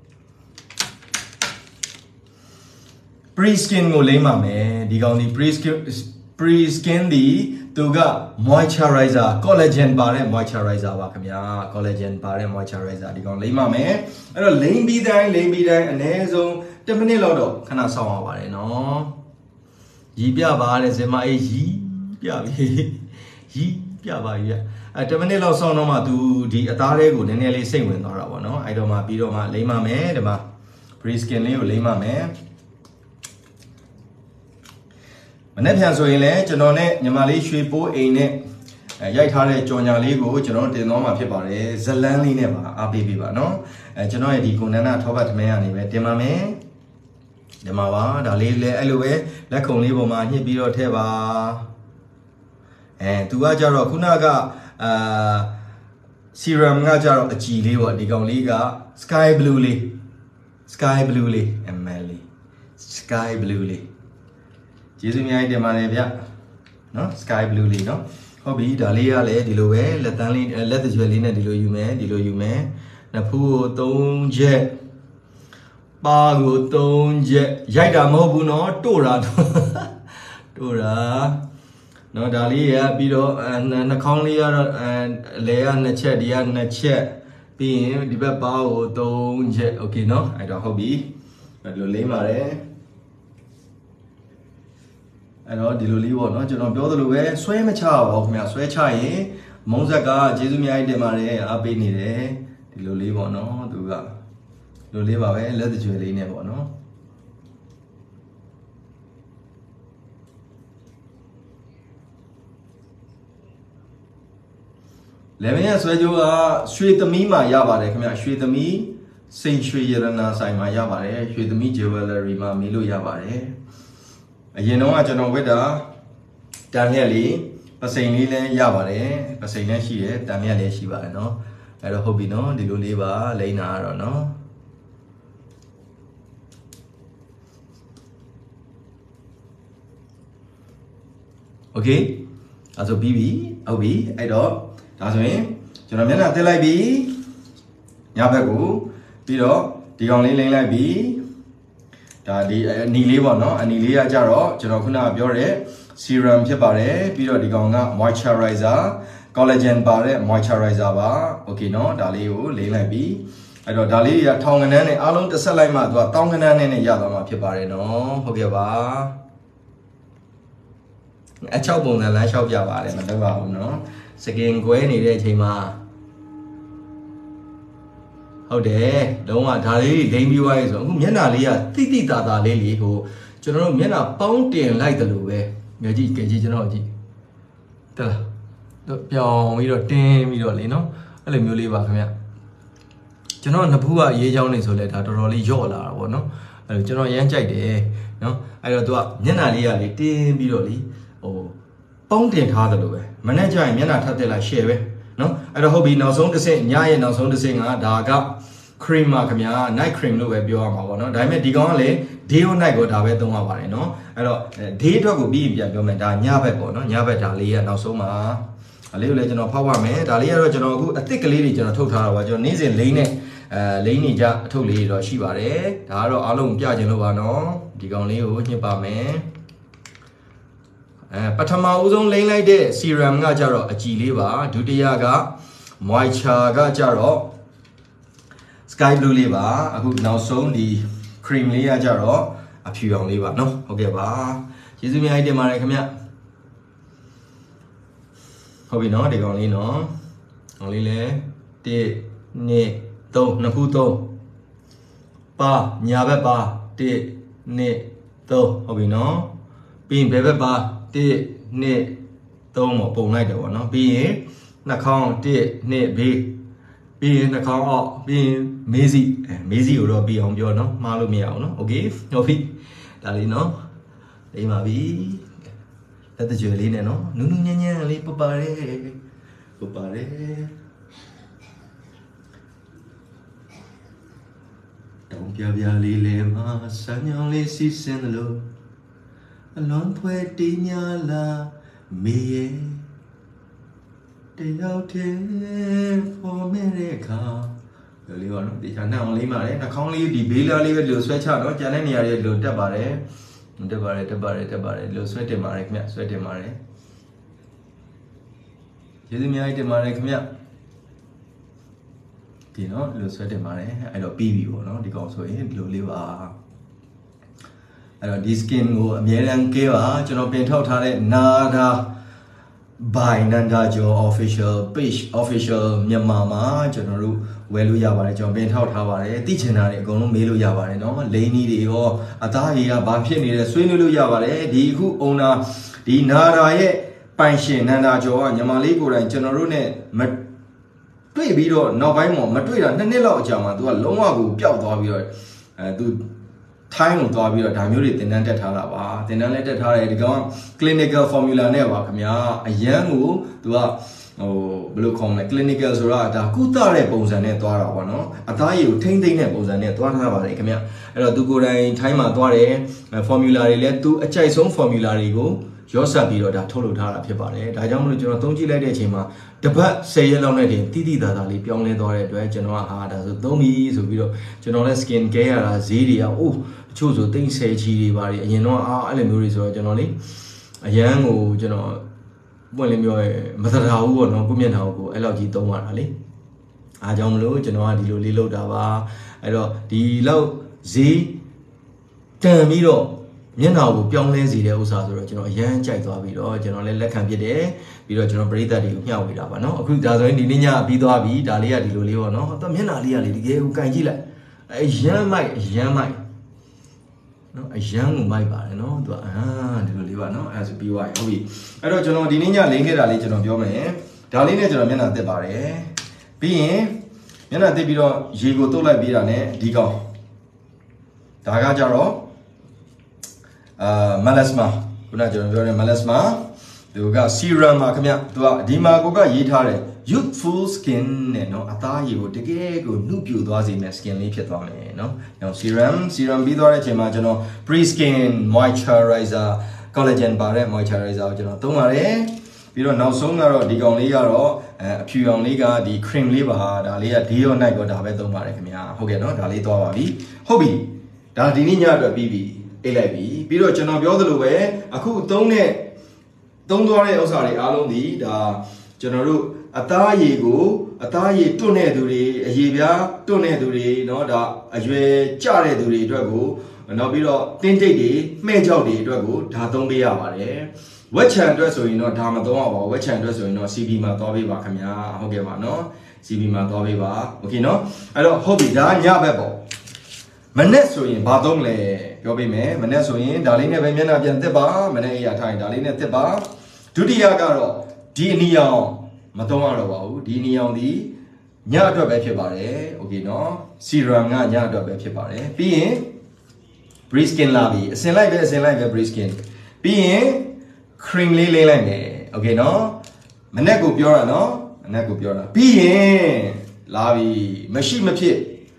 pre skin ကိုလိမ့်ပါမယ်ဒီကောင်ဒီ pre skin pre skin ဒီသူက moisturizer collagen ပါတဲ့ moisturizer ပါခင်ဗျာ collagen ပါတဲ့ moisturizer ဒီကောင်လိမ့်ပါမယ်အဲ့တော့လိမ့်ပြီးတိုင်းလိမ့်ပြီးတိုင်းအနည်းဆုံးtenမိနစ်လောက်တော့ခဏစောင့်ရပါတယ်နော်ရီးပြပါတဲ့ဇင်မအေးရီးပြပြီရီးပြပါပြီအဲtenမိနစ်လောက်စောင့်တော့မှသူဒီအသားလေးကိုနည်းနည်းလေးစိတ်ဝင်သွားတာပေါ့နော်အဲ့တော့မှပြီးတော့မှလိမ့်ပါမယ်ဒီမှာ pre skin လေးကိုလိမ့်ပါမယ်မနေ့ပြန်ဆိုရင်လည်းကျွန်တော်နဲ့ညီမလေးရွှေပိုးအိမ်နဲ့ရိုက်ထားတဲ့ကြော်ညာလေးကိုကျွန်တော်တင်သွားမှာဖြစ်ပါတယ်ဇလန်းလေးနဲ့ပါအားပေးပေးပါနော်အဲကျွန်တော်ရဲ့ဒီကိုနန္ဒထောပတ်ထမင်းကနေပဲတင်ပါမယ်ဒီမှာပါဒါလေးလည်းအဲ့လိုပဲလက်ခုံလေးပေါ်မှာညှစ်ပြီးတော့ထည့်ပါအဲသူကကြတော့ခုနကအာ serum ကကြတော့အကြည်လေးပေါ့ဒီကောင်လေးက sky blue လေး sky blue လေး ml လေး sky blue လေးကျေးဇူးများတင်ပါတယ်ဗျနော် sky blue လေးနော်ဟုတ်ပြီဒါလေးကလည်းဒီလိုပဲလက်တန်းလေးလက်တကြွယ်လေးနဲ့ဒီလိုယူမယ်ဒီလိုယူမယ်နှစ်ဖူးကိုသုံးချက်ပါကိုသုံးချက်ရိုက်တာမဟုတ်ဘူးနော်တို့တာတို့တာနော်ဒါလေးရပြီးတော့နှာခေါင်းလေးကတော့အလဲကနှစ်ချက်ဒီကနှစ်ချက်ပြီးရင်ဒီဘက်ပါကိုသုံးချက်โอเคနော်အဲ့တော့ဟုတ်ပြီဒီလိုလိမ့်ပါတယ်အဲ့တော့ဒီလိုလေးပေါ့နော်ကျွန်တော်ပြောသလိုပဲဆွဲမချပါဘူးခင်ဗျာဆွဲချရင်မုံဆက်ကကျေးဇူးများတင်ပါတယ်အားပေးနေတယ်ဒီလိုလေးပေါ့နော်သူကလိုလေးပါပဲလက်တကြွယ်လေးနဲ့ပေါ့နော်လေမင်းရဆွဲကြိုးကရွှေသမီးမှာရပါတယ်ခင်ဗျာရွှေသမီးစိန်ရွှေရတနာဆိုင်မှာရပါတယ်ရွှေသမီး jewelry မှာမေးလို့ရပါတယ်အရင်တော့ကျွန်တော်ဝတ်တာတန်မြက်လေးပစိန်လေးလည်းရပါတယ်ပစိန်လည်းရှိတယ်တန်မြက်လည်းရှိပါတယ်เนาะအဲ့တော့ဟုတ်ပြီเนาะဒီလိုလေးပါလိမ့်နာတော့เนาะโอเคအဲ့ဆိုပြီးပြီဟုတ်ပြီအဲ့တော့ဒါဆိုရင်ကျွန်တော်မျက်နှာတက်လိုက်ပြီညဘက်ကိုပြီးတော့ဒီကောင်လေးလိမ့်လိုက်ပြီဒါဒီအနီလေးပေါ့နော်အနီလေးကကြတော့ကျွန်တော်ခုနကပြောတဲ့ serum ဖြစ်ပါတယ်ပြီးတော့ဒီကောင်က moisturizer collagen ပါတဲ့ moisturizer ပါ okay เนาะဒါလေးကိုလိမ့်လိုက်ပြီအဲ့တော့ဒါလေးတွေကထောင်ကနန်းနဲ့အားလုံးတစ်ဆက်လိုက်မှသူကတောင်းကနန်းနဲ့နဲ့ရသွားမှာဖြစ်ပါတယ်နော်ဟုတ်ကဲ့ပါအချောက်ပုံစံလမ်းလျှောက်ပြပါတယ်မလုပ်ပါဘူးနော်စကင်ကွဲနေတဲ့အချိန်မှာဟုတ်တယ်လုံးဝဒါလေးလိမ့်ပြီးသွားပြီဆိုအခုမျက်နှာလေးကတိတိတသာလေးလေးဟိုကျွန်တော်တို့မျက်နှာပေါင်းတင်လိုက်တယ်လို့ပဲငါကြည့်ကြည့်ကျွန်တော်ကြည့်တက်လားတော့ပြောင်းပြီးတော့တင်းပြီးတော့လေနော်အဲ့လိုမျိုးလေးပါခင်ဗျကျွန်တော်နဖူးကရေးချောင်းနေဆိုလဲဒါတော်တော်လေးယော့လာတာပေါ့နော်အဲ့လိုကျွန်တော်ရမ်းကြိုက်တယ်နော်အဲ့တော့သူကမျက်နှာလေးကလေတင်းပြီးတော့လေဟိုပေါင်းတင်ထားတယ်လို့ပဲမနေ့ကျရင်မျက်နှာထပ်တက်လိုက် share ပဲနော်အဲ့တော့ဟုတ်ပြီနောက်ဆုံးတစ်ဆင့်ညရဲ့နောက်ဆုံးတစ်ဆင့်ကဒါက cream ပါခင်ဗျာ night cream လို့ပဲပြောရမှာပေါ့နော်ဒါပေမဲ့ဒီကောင်ကလေ day or night ကိုဒါပဲသုံးရပါတယ်နော်အဲ့တော့ day အတွက်ကိုပြီးပြန်ပြောမယ်ဒါညဘက်ပေါ့နော်ညဘက်ဒါလေးကနောက်ဆုံးမှာဒါလေးကိုလည်းကျွန်တော်ဖောက်ပါမယ်ဒါလေးကတော့ကျွန်တော်အခုအသစ်ကလေးတွေကျွန်တော်ထုတ်ထားတာပါကျွန်တော်နေ့စဉ်လိမ့်နဲ့အဲလိမ့်နေကြအထုတ်လေးတွေတော့ရှိပါတယ်ဒါကတော့အားလုံးပြချင်လို့ပါနော်ဒီကောင်လေးကိုညှစ်ပါမယ်အဲပထမဦးဆုံးလိမ့်လိုက်တဲ့ serum ကကြတော့အကြည်လေးပါဒုတိယက moisture ကကြတော့ sky blue လေးပါအခုနောက်ဆုံးဒီ cream လေးကကြတော့အဖြူအောင်လေးပါနော်ဟုတ်ကဲ့ပါကျေးဇူးများတင်ပါတယ်ခင်ဗျဟုတ်ပြီနော်ဒီကောင်လေးနော်ကောင်လေးလဲတစ်နှစ်သုံးနှစ်ဖူးသုံးပါညာဘက်ပါတစ်နှစ်သုံးဟုတ်ပြီနော်ပြီးရင်ဘယ်ဘက်ပါတစ်နှစ်သုံးပေါ့ပုံလိုက်တယ်ပေါ့နော်ပြီးရင်နှာခေါင်းတစ်နှစ်ဘေးပြီးရင်နှာခေါင်းအောက်ပြီးရင်မေးစီအဲမေးစီကိုတော့ပြီးအောင်ပြောနော်မှားလို့မရအောင်နော်โอเคဟုတ်ပြီဒါလေးနော်လိမ့်ပါပြီလက်တကြွယ်လေးနဲ့နော်နူးနူးညံ့ညံ့လေးပပရဲပပရဲတောင်ပြပြလေးလေမှာစံညောင်းလေးစီးစင်းတယ်လို့အလွန်ဖွဲတင်းညာလာမေရဲ့တယောက်တည်းပေါ်မဲ့တဲ့ခါဒီလေးပါနော်ဒီချာနှောင်းလေးမှာလေနှာခေါင်းလေးဒီဘေးလားလေးပဲလို့ဆွဲချတော့ကျန်တဲ့နေရာတွေလို့တက်ပါတယ်တက်ပါတယ်တက်ပါတယ်တက်ပါတယ်လို့ဆွဲတင်ပါတယ်ခင်ဗျဆွဲတင်ပါတယ်ကျေးဇူးများတင်ပါတယ်ခင်ဗျဒီနော်လို့ဆွဲတင်ပါတယ်အဲ့တော့ပြီးပြီပေါ့နော်ဒီကောင်ဆိုရင်ဒီလိုလေးပါအဲ့တော့ဒီ skin ကိုအမြဲတမ်းကဲပါကျွန်တော်ပြင်ထုတ်ထားတဲ့ Nada by Nanda Jo official page official မြန်မာမှာကျွန်တော်တို့ဝယ်လို့ရပါတယ်ကျွန်တော်ပြင်ထောက်ထားပါတယ်သိချင်တာတွေအကုန်လုံးမေးလို့ရပါတယ်เนาะလိန်ကြီးတွေရောအသားကြီးကဘာဖြစ်နေလဲဆွေးနွေးလို့ရပါတယ်ဒီအခု owner ဒီ Nada ရဲ့ပိုင်ရှင် Nanda Jo ကညီမလေးကိုယ်တိုင်ကျွန်တော်တို့ ਨੇ မတွေ့ပြီးတော့နောက်ပိုင်းမှာမတွေ့တာနှစ်နှစ်လောက်အကြာမှာ तू ကလုံးဝကိုပျောက်သွားပြီးတော့အဲ तू ထိုင်းကိုသွားပြီးတော့ဒါမျိုးတွေသင်တန်းတက်ထားတာပါသင်တန်းလည်းတက်ထားတယ်ဒီကောင်က clinical formula နဲ့ပါခင်ဗျာအရန်ကို तू ကဟိုဘယ်လိုခေါ်မလဲ clinical ဆိုတာဒါကုသတဲ့ပုံစံနဲ့သွားတာပေါ့နော်အသားရည်ကိုထိမ့်သိမ့်တဲ့ပုံစံနဲ့သွားထားပါတယ်ခင်ဗျအဲ့တော့ तू ကိုယ်တိုင်ထိုင်းမှာသွားတယ် formula တွေလည်း तू အကြိုက်ဆုံး formula တွေကိုရောဆက်ပြီးတော့ဒါထုတ်လုပ်ထားတာဖြစ်ပါတယ်ဒါကြောင့်မလို့ကျွန်တော်သုံးကြည့်လိုက်တဲ့အချိန်မှာတပတ်ဆယ်ရက်လောက်နဲ့တင်တိတိသာသာလေးပြောင်းလဲသွားတဲ့အတွက်ကျွန်တော်ကဟာဒါဆိုသုံးပြီဆိုပြီးတော့ကျွန်တော်လည်း skin care ရတာဈေးတွေကအိုးတချို့ဆိုသိန်းဆယ်ချီတွေပါတယ်အရင်တော့အားအဲ့လိုမျိုးတွေဆိုတော့ကျွန်တော်လေအရန်ကိုကျွန်တော်ပွင့်လင်းပြောရဲမသတာဘူးပေါ့နော်ကိုမျက်နှာကိုအဲ့လောက်ကြီးသုံးရတာလေအားကြောင့်မလို့ကျွန်တော်ကဒီလိုလေးလုပ်တာပါအဲ့တော့ဒီလောက်ဈေးတန်ပြီးတော့မျက်နှာကိုပြောင်းလဲစေတဲ့ဥစ္စာဆိုတော့ကျွန်တော်အရန်ကြိုက်သွားပြီးတော့ကျွန်တော်လည်းလက်ခံဖြစ်တယ်ပြီးတော့ကျွန်တော်ပရိသတ်တွေကိုမျှဝေတာပါเนาะအခုဒါဆိုရင်ဒီနေ့ညပြီးသွားပြီဒါလေးကဒီလိုလေးပေါ့เนาะတော့မျက်နှာလေးကလေတကယ်ကိုကင်ကြည့်လိုက်အရန်မိုက်အရန်မိုက်เนาะအရန်ကိုမိုက်ပါတယ်เนาะသူကအာဒီလိုလေးပါเนาะအဲဆိုပြီးသွားပြီဟုတ်ပြီအဲ့တော့ကျွန်တော်ဒီနေ့ညလိမ့်ခဲ့တာလေးကျွန်တော်ပြောမယ်ဒါလေးနဲ့ကျွန်တော်မျက်နှာတက်ပါတယ်ပြီးရင်မျက်နှာတက်ပြီးတော့ရေကိုတုပ်လိုက်ပြီးတာနဲ့ဒီကောင်ဒါကကြတော့အာ melasma ခုနကျွန်တော်ပြောတဲ့ melasma သူက serum မှာခင်ဗျသူကဒီမှာကိုကရေးထားတယ် youthful skin နဲ့เนาะအသားရည်ကိုတကယ်ကိုနှုတ်ပြသွားစေမယ့် skin လေးဖြစ်သွားမယ်เนาะ။နောက် serum serum ပြီးသွားတဲ့အချိန်မှာကျွန်တော် pre skin moisturizer collagen ပါတဲ့ moisturizer ကိုကျွန်တော်သုံးပါတယ်။ပြီးတော့နောက်ဆုံးကတော့ဒီကောင်လေးကတော့အဲအဖြူအောင်လေးကဒီ cream လေးပါဒါလေးက day or night ကိုဒါပဲသုံးပါတယ်ခင်ဗျာ။ဟုတ်ကဲ့เนาะဒါလေးသွားပါပြီ။ဟုတ်ပြီ။ဒါဒီနေ့ညအတွက်ပြီးပြီ။အိတ်လိုက်ပြီပြီးတော့ကျွန်တော်ပြောသလိုပဲအခုသုံးတဲ့သုံးသွားတဲ့ဥစ္စာတွေအားလုံးဒီဒါကျွန်တော်တို့အသားရည်ကိုအသားရည်တွန့်တဲ့သူတွေအရေပြားတွန့်တဲ့သူတွေเนาะဒါအရွယ်ကျတဲ့သူတွေအတွက်ကိုနောက်ပြီးတော့တင်းတိတ်တွေမှဲ့ကြောက်တွေအတွက်ကိုဒါသုံးပေးရပါတယ်ဝက်ချန်အတွက်ဆိုရင်တော့ဒါမသုံးရပါဘူးဝက်ချန်အတွက်ဆိုရင်တော့ C B မှာသွားပေးပါခင်ဗျာဟုတ်ကဲ့ပါเนาะ C B မှာသွားပေးပါโอเคเนาะအဲ့တော့ဟုတ်ပြီဒါညဘက်ပေါ့မနေ့ဆိုရင်ဘာသုံးလဲပြောပေးမယ်မနေ့ဆိုရင်ဒါလေးနဲ့ပဲမျက်နှာပြန်တက်ပါမနေ့အရာထိုင်ဒါလေးနဲ့တက်ပါဒုတိယကတော့ဒီအနီရောင်မသုံးရတော့ပါဘူးဒီအနီရောင်ဒီညအတွက်ပဲဖြစ်ပါတယ်โอเคเนาะ serum ကညအတွက်ပဲဖြစ်ပါတယ်ပြီးရင် breast skin လာပြီအစင်လိုက်ပဲအစင်လိုက်ပဲ breast skin ပြီးရင် cream လေးလေးလိုက်မယ်โอเคเนาะမနေ့ကိုပြောတာเนาะမနေ့ကိုပြောတာပြီးရင်လာပြီမရှိမဖြစ်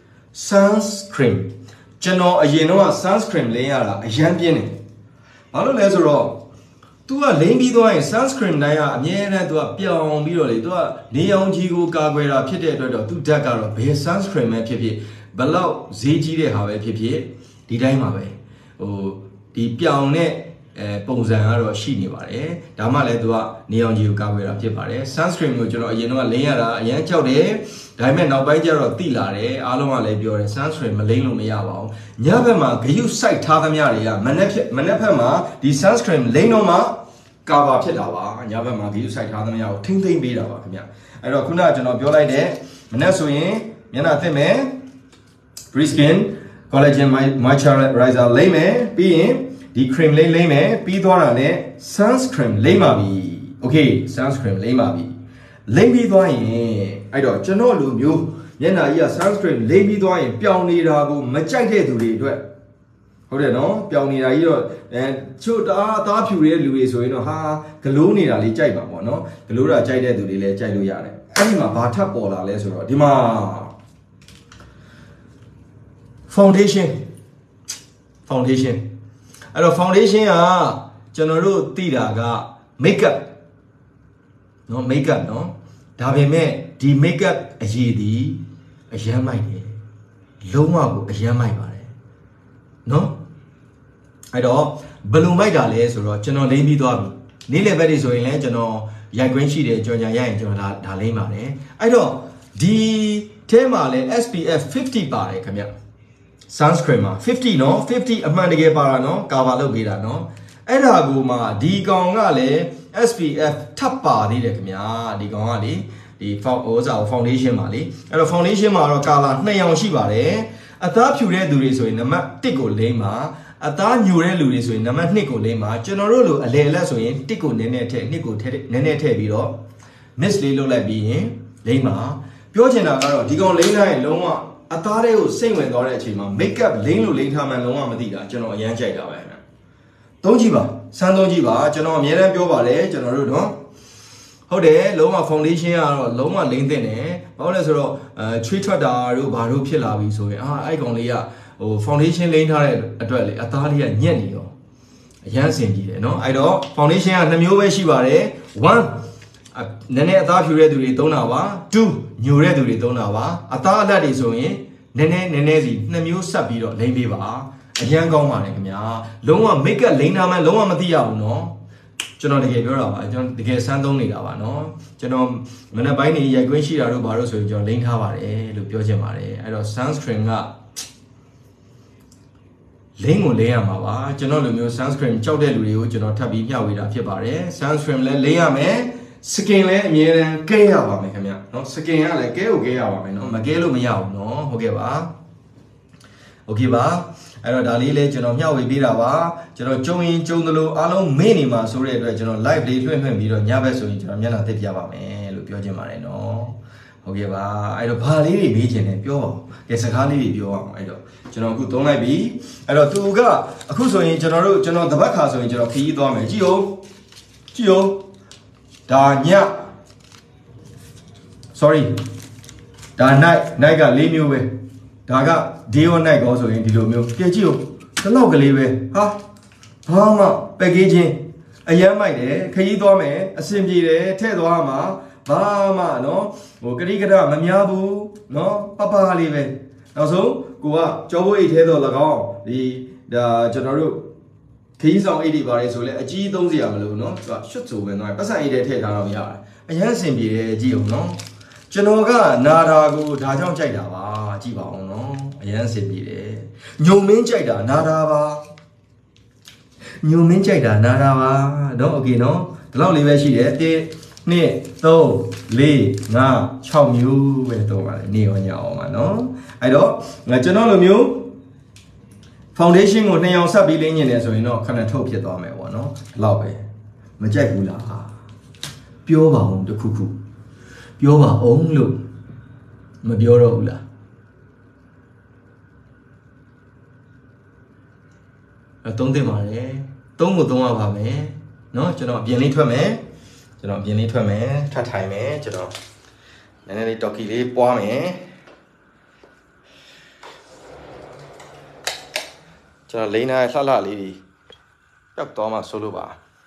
sunscreen ကျွန်တော်အရင်တော့ sunscreen လင်းရတာအရန်ပြင်းတယ်ဘာလို့လဲဆိုတော့ तू ကလိမ့်ပြီးသွားရင် sunscreen တိုင်းကအမြဲတမ်း तू ကပြောင်းပြီးတော့လေ तू ကနေရောင်ခြည်ကိုကာကွယ်တာဖြစ်တဲ့အတွက်တော့ तू ဓာတ်ကတော့ဘယ် sunscreen ပဲဖြစ်ဖြစ်ဘလောက်ဈေးကြီးတဲ့ဟာပဲဖြစ်ဖြစ်ဒီတိုင်းမှာပဲဟိုဒီပြောင်းတဲ့အဲပုံစံကတော့ရှိနေပါတယ်ဒါမှလည်း तू ကနေရောင်ခြည်ကိုကာကွယ်တာဖြစ်ပါတယ် sunscreen ကိုကျွန်တော်အရင်တော့လိမ့်ရတာအရန်ကြောက်တယ်ဒါပေမဲ့နောက်ပိုင်းကျတော့တိလာတယ်အားလုံးကလည်းပြောတယ် sunscreen မလိမ့်လို့မရပါဘူးညဘက်မှာဂယုစိုက်ထားသမျှတွေကမနေ့မနေ့ဘက်မှာဒီ sunscreen လိမ့်တော့မှကာဗာဖြစ်တာပါညဘက်မှာဂယုစိုက်ထားသမျှကိုထိမ့်သိမ့်ပေးတာပါခင်ဗျအဲ့တော့ခုနကကျွန်တော်ပြောလိုက်တဲ့မနေ့ဆိုရင်မျက်နှာသစ်မယ် breast skin collagen moisturizer လိမ့်မယ်ပြီးရင်ဒီ cream လေးလိမ့်မယ်ပြီးသွားတာနဲ့ sunscreen လိမ့်ပါပြီ okay sunscreen လိမ့်ပါပြီလိမ့်ပြီးသွားရင်အဲ့တော့ကျွန်တော်လူမျိုးမျက်နှာကြီးက sunscreen လိမ့်ပြီးသွားရင်ပြောင်းနေတာကိုမကြိုက်တဲ့သူတွေအတွက်ဟုတ်တယ်နော်ပြောင်းနေတာကြီးတော့အဲချို့တာအသားဖြူတဲ့လူတွေဆိုရင်တော့ဟာဂလိုးနေတာလေးကြိုက်ပါပေါ့နော်ဂလိုးတာကြိုက်တဲ့သူတွေလည်းကြိုက်လို့ရတယ်အဲ့ဒီမှာဘာထပ်ပေါ်လာလဲဆိုတော့ဒီမှာ foundation foundation အဲ့တော့ foundation ကကျွန်တော်တို့သိတာက makeup နော် makeup နော်ဒါပေမဲ့ဒီ makeup အရေးဒီအရမ်းမိုက်တယ်လုံးဝကိုအရမ်းမိုက်ပါတယ်နော်အဲ့တော့ဘယ်လိုမိုက်တာလဲဆိုတော့ကျွန်တော်လိမ့်ပြီးသွားပြီနေ့လည်ဘက်တွေဆိုရင်လည်းကျွန်တော်ရိုက်ခွင့်ရှိတယ်ကြော်ညာရရင်ကျွန်တော်ဒါဒါလိမ့်ပါတယ်အဲ့တော့ဒီထဲမှာလည်း S P F fifty ပါတယ်ခင်ဗျ sunscreen မှာfiftyနော်fiftyအမှန်တကယ်ပါတာနော်ကာဗာလုပ်ပေးတာနော်အဲ့ဒါကိုမှဒီကောင်ကလည်း S P F ထပ်ပါသေးတယ်ခင်ဗျာဒီကောင်ကလေဒီ foundation မှာလေအဲ့တော့ foundation မှာတော့ကာလာနှစ်ရောင်ရှိပါတယ်အသားဖြူတဲ့သူတွေဆိုရင်နံပါတ်oneကိုလိမ့်ပါအသားညိုတဲ့လူတွေဆိုရင်နံပါတ်twoကိုလိမ့်ပါကျွန်တော်တို့လိုအလဲလက်ဆိုရင်oneကိုနည်းနည်းထည့်twoကိုထည့်နည်းနည်းထည့်ပြီးတော့ mix လေးလုပ်လိုက်ပြီးရင်လိမ့်ပါပြောချင်တာကတော့ဒီကောင်လိမ့်လိုက်ရင်လုံးဝအသားတွေကိုစိတ်ဝင်သွားတဲ့အချိန်မှာ makeup လိမ့်လို့လိမ့်ထားမှလုံးဝမသိတာကျွန်တော်အရန်ကြိုက်တာပဲနော်သုံးကြည့်ပါစမ်းသုံးကြည့်ပါကျွန်တော်အများအားပြောပါတယ်ကျွန်တော်တို့နော်ဟုတ်တယ်လုံးဝ foundation ကတော့လုံးဝလိမ့်တဲ့တယ်ဘာလို့လဲဆိုတော့အဲချွေးထွက်တာတို့ဘာတို့ဖြစ်လာပြီဆိုရင်အာအဲ့ကောင်လေးကဟို foundation လိမ့်ထားတဲ့အတွက်လေအသားလေးကညက်နေရောအရန်ဆင်ကြည့်တယ်နော်အဲ့တော့ foundation ကနှစ်မျိုးပဲရှိပါတယ် one နည်းနည်းအသားဖြူတဲ့သူတွေသုံးတာပါ two ညိုတဲ့သူတွေသုံးတာပါအသားအလက်တွေဆိုရင်နည်းနည်းနည်းနည်းစီနှစ်မျိုးဆက်ပြီးတော့လိမ့်ပေးပါအရန်ကောင်းပါတယ်ခင်ဗျာလုံးဝ make up လိမ့်ထားမှလုံးဝမသိရဘူးနော်ကျွန်တော်တကယ်ပြောတာပါကျွန်တော်တကယ်စမ်းသုံးနေတာပါနော်ကျွန်တော်မနေ့ပိုင်းနေရိုက်ခွင့်ရှိတာတို့ဘာလို့ဆိုရင်ကျွန်တော်လိမ့်ထားပါတယ်လို့ပြောချင်ပါတယ်အဲ့တော့ sunscreen ကလိမ့်ကိုလိမ့်ရမှာပါကျွန်တော်လိုမျိုး sunscreen ကြောက်တဲ့လူတွေကိုကျွန်တော်ထပ်ပြီးမျှဝေတာဖြစ်ပါတယ် sunscreen လည်းလိမ့်ရမယ် skin လည်းအမြဲတမ်းကဲရပါမယ်ခင်ဗျနော် skin ကလည်းကဲကိုကဲရပါမယ်နော်မကဲလို့မရဘူးနော်ဟုတ်ကဲ့ပါโอเคပါအဲ့တော့ဒါလေးလည်းကျွန်တော်မျှဝေပေးတာပါကျွန်တော်ကြုံရင်ကြုံသလိုအားလုံးမေ့နေမှာဆိုတဲ့အတွက်ကျွန်တော် live လေးလွှင့်လွှင့်ပြီးတော့ညဘက်ဆိုရင်ကျွန်တော်မျက်နှာသစ်ပြပါမယ်လို့ပြောချင်ပါတယ်နော်ဟုတ်ကဲ့ပါအဲ့တော့ဘာလေးတွေမေးချင်တယ်ပြောပါဦးကဲစကားလေးတွေပြောအောင်အဲ့တော့ကျွန်တော်အခုသုံးလိုက်ပြီအဲ့တော့သူကအခုဆိုရင်ကျွန်တော်တို့ကျွန်တော်တပတ်ခါဆိုရင်ကျွန်တော်ခီးသွားမယ်ကြည့်ဦးကြည့်ဦးဒါည sorry ဒါ night night က၄မျိုးပဲဒါက day or night ကောဆိုရင်ဒီလိုမျိုးကြည့်ကြည့်ဦးဒီလောက်ကလေးပဲဟာဘာမှ packaging အရမ်းမိုက်တယ်ခရီးသွားမယ်အဆင်ပြေတယ်ထည့်သွားမှာဘာမှနော်ဟိုကတိကရမများဘူးနော်ပပလေးပဲနောက်ဆုံးကိုကကြောဘိုးအိတ်ထဲတော့၎င်းဒီဒါကျွန်တော်တို့ခရီးဆောင်အိတ်တွေပါတယ်ဆိုလဲအကြီးသုံးစရာမလိုနော်သူကရှွတ်ဆိုပဲနော်ပတ်စံအိတ်ထဲထည့်ထားတော့ရတယ်အရမ်းအဆင်ပြေတယ်ကြည့်ဦးနော်ကျွန်တော်ကနာတာကိုဒါကြောင့်ကြိုက်တာပါကြည့်ပါအောင်နော်အရန်စင်ပြေတယ်ညုံမင်းကြိုက်တာနာတာပါညုံမင်းကြိုက်တာနာတာပါနော်โอเคနော်ဒီလောက်လေးပဲရှိတယ်တစ်နှစ်သုံးလေးငါးခြောက်မျိုးပဲတော့ပါလေနေရောညအောင်ပါနော်အဲ့တော့ငါကျွန်တော်လိုမျိုး foundation ကိုနှစ်ယောက်ဆက်ပြီးလင်းနေတယ်ဆိုရင်တော့ခဏထုတ်ဖြစ်သွားမယ်ပေါ့နော်ဒီလောက်ပဲမကြိုက်ဘူးလားပြောပါအောင်တခုခုပြောပါအောင်လို့မပြောတော့ဘူးလားအသုံးသင့်ပါတယ်သုံးကိုသုံးရပါမယ်เนาะကျွန်တော်အပြင်လေးထွက်မယ်ကျွန်တော်အပြင်လေးထွက်မယ်ထပ်ထိုင်မယ်ကျွန်တော်နည်းနည်းလေးတော်ကီလေးပွားမယ်ကျွန်တော်လိန်ထားလှလှလေးတွေပောက်သွားမှဆိုလို့ပါ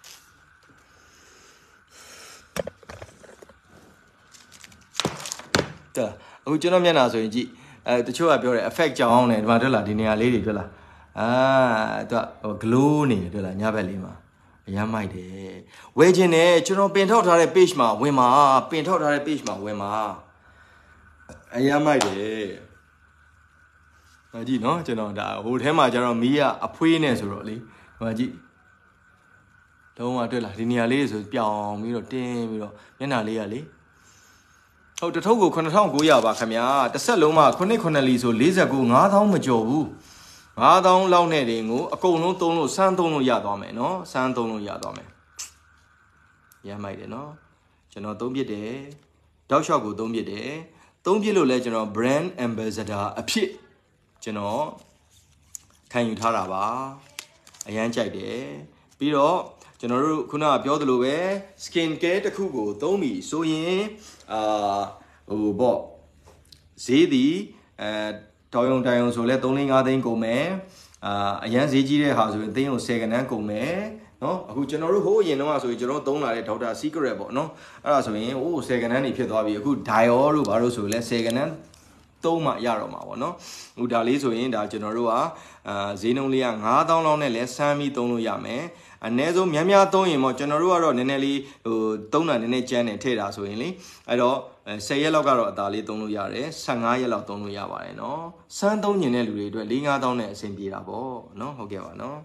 ဒါအခုကျွန်တော်မျက်နှာဆိုရင်ကြည့်အဲတချို့ကပြောတယ် effect ကြောင်းတယ်ဒီမှာတွေ့လားဒီနေရာလေးတွေတွေ့လားအာသူကဟို glow နေတယ်တွေ့လားညဘက်လေးမှာအရမ်းမိုက်တယ်ဝယ်ခြင်းနဲ့ကျွန်တော်ပင်ထောက်ထားတဲ့ page မှာဝင်မှာပင်ထောက်ထားတဲ့ page မှာဝင်မှာအရမ်းမိုက်တယ်ဟာကြည့်နော်ကျွန်တော်ဒါဟိုထဲမှာကျတော့မီးကအဖွေးနဲ့ဆိုတော့လေဟာကြည့်လုံးဝတွေ့လားဒီနေရာလေးဆိုပြောင်းပြီးတော့တင်းပြီးတော့မျက်နှာလေးကလေဟုတ်တထုပ်ကိုခုနှစ်ထောင်ကိုးရာပါခင်ဗျာတစ်ဆက်လုံးမှာခုနှစ်ခုနှစ်လီဆို၄၉ ငါးသောင်းမကျော်ဘူးငါးသောင်းလောက်နဲ့တင်ကိုအကုန်လုံးသုံးလို့စမ်းသုံးလို့ရသွားမယ်နော်စမ်းသုံးလို့ရသွားမယ်ရမ်းမိုက်တယ်နော်ကျွန်တော်သုံးပြစ်တယ်တောက်လျှောက်ကိုသုံးပြစ်တယ်သုံးပြစ်လို့လဲကျွန်တော် brand ambassador အဖြစ်ကျွန်တော်ခံယူထားတာပါအရန်ကြိုက်တယ်ပြီးတော့ကျွန်တော်တို့ခုနကပြောသလိုပဲ skin care တစ်ခုကိုသုံးပြီးဆိုရင်အာဟိုပေါ့ဈေးသည်အဲတော်ရုံတိုင်ရုံဆိုလဲ၃သိန်း၅သိန်းကုန်မယ်အာအရန်ဈေးကြီးတဲ့ဟာဆိုရင်သိန်းကို၁၀ကနန်းကုန်မယ်နော်အခုကျွန်တော်တို့ဟိုအရင်တော့ဆိုရင်ကျွန်တော်သုံးလာတဲ့ဒေါက်တာ secret ပေါ့နော်အဲ့ဒါဆိုရင်ဟို၁၀ကနန်းနေဖြစ်သွားပြီအခု dior တို့ဘာလို့ဆိုလဲ၁၀ကနန်းသုံးမှရတော့မှာပေါ့နော်ဟိုဒါလေးဆိုရင်ဒါကျွန်တော်တို့ကအာဈေးနှုန်းလေးကငါးသောင်းလောက်နဲ့လဲစမ်းပြီးသုံးလို့ရမယ်အနည်းဆုံးများများသုံးရင်ပေါ့ကျွန်တော်တို့ကတော့နည်းနည်းလေးဟိုသုံးတာနည်းနည်းကျန်းနေထည့်တာဆိုရင်လေအဲ့တော့၁၀ရက်လောက်ကတော့အသာလေးသုံးလို့ရတယ်၁၅ရက်လောက်သုံးလို့ရပါတယ်နော်စမ်းသုံးညင်တဲ့လူတွေအတွက်၄-၅သောင်းနဲ့အဆင်ပြေတာပေါ့နော်ဟုတ်ကဲ့ပါနော်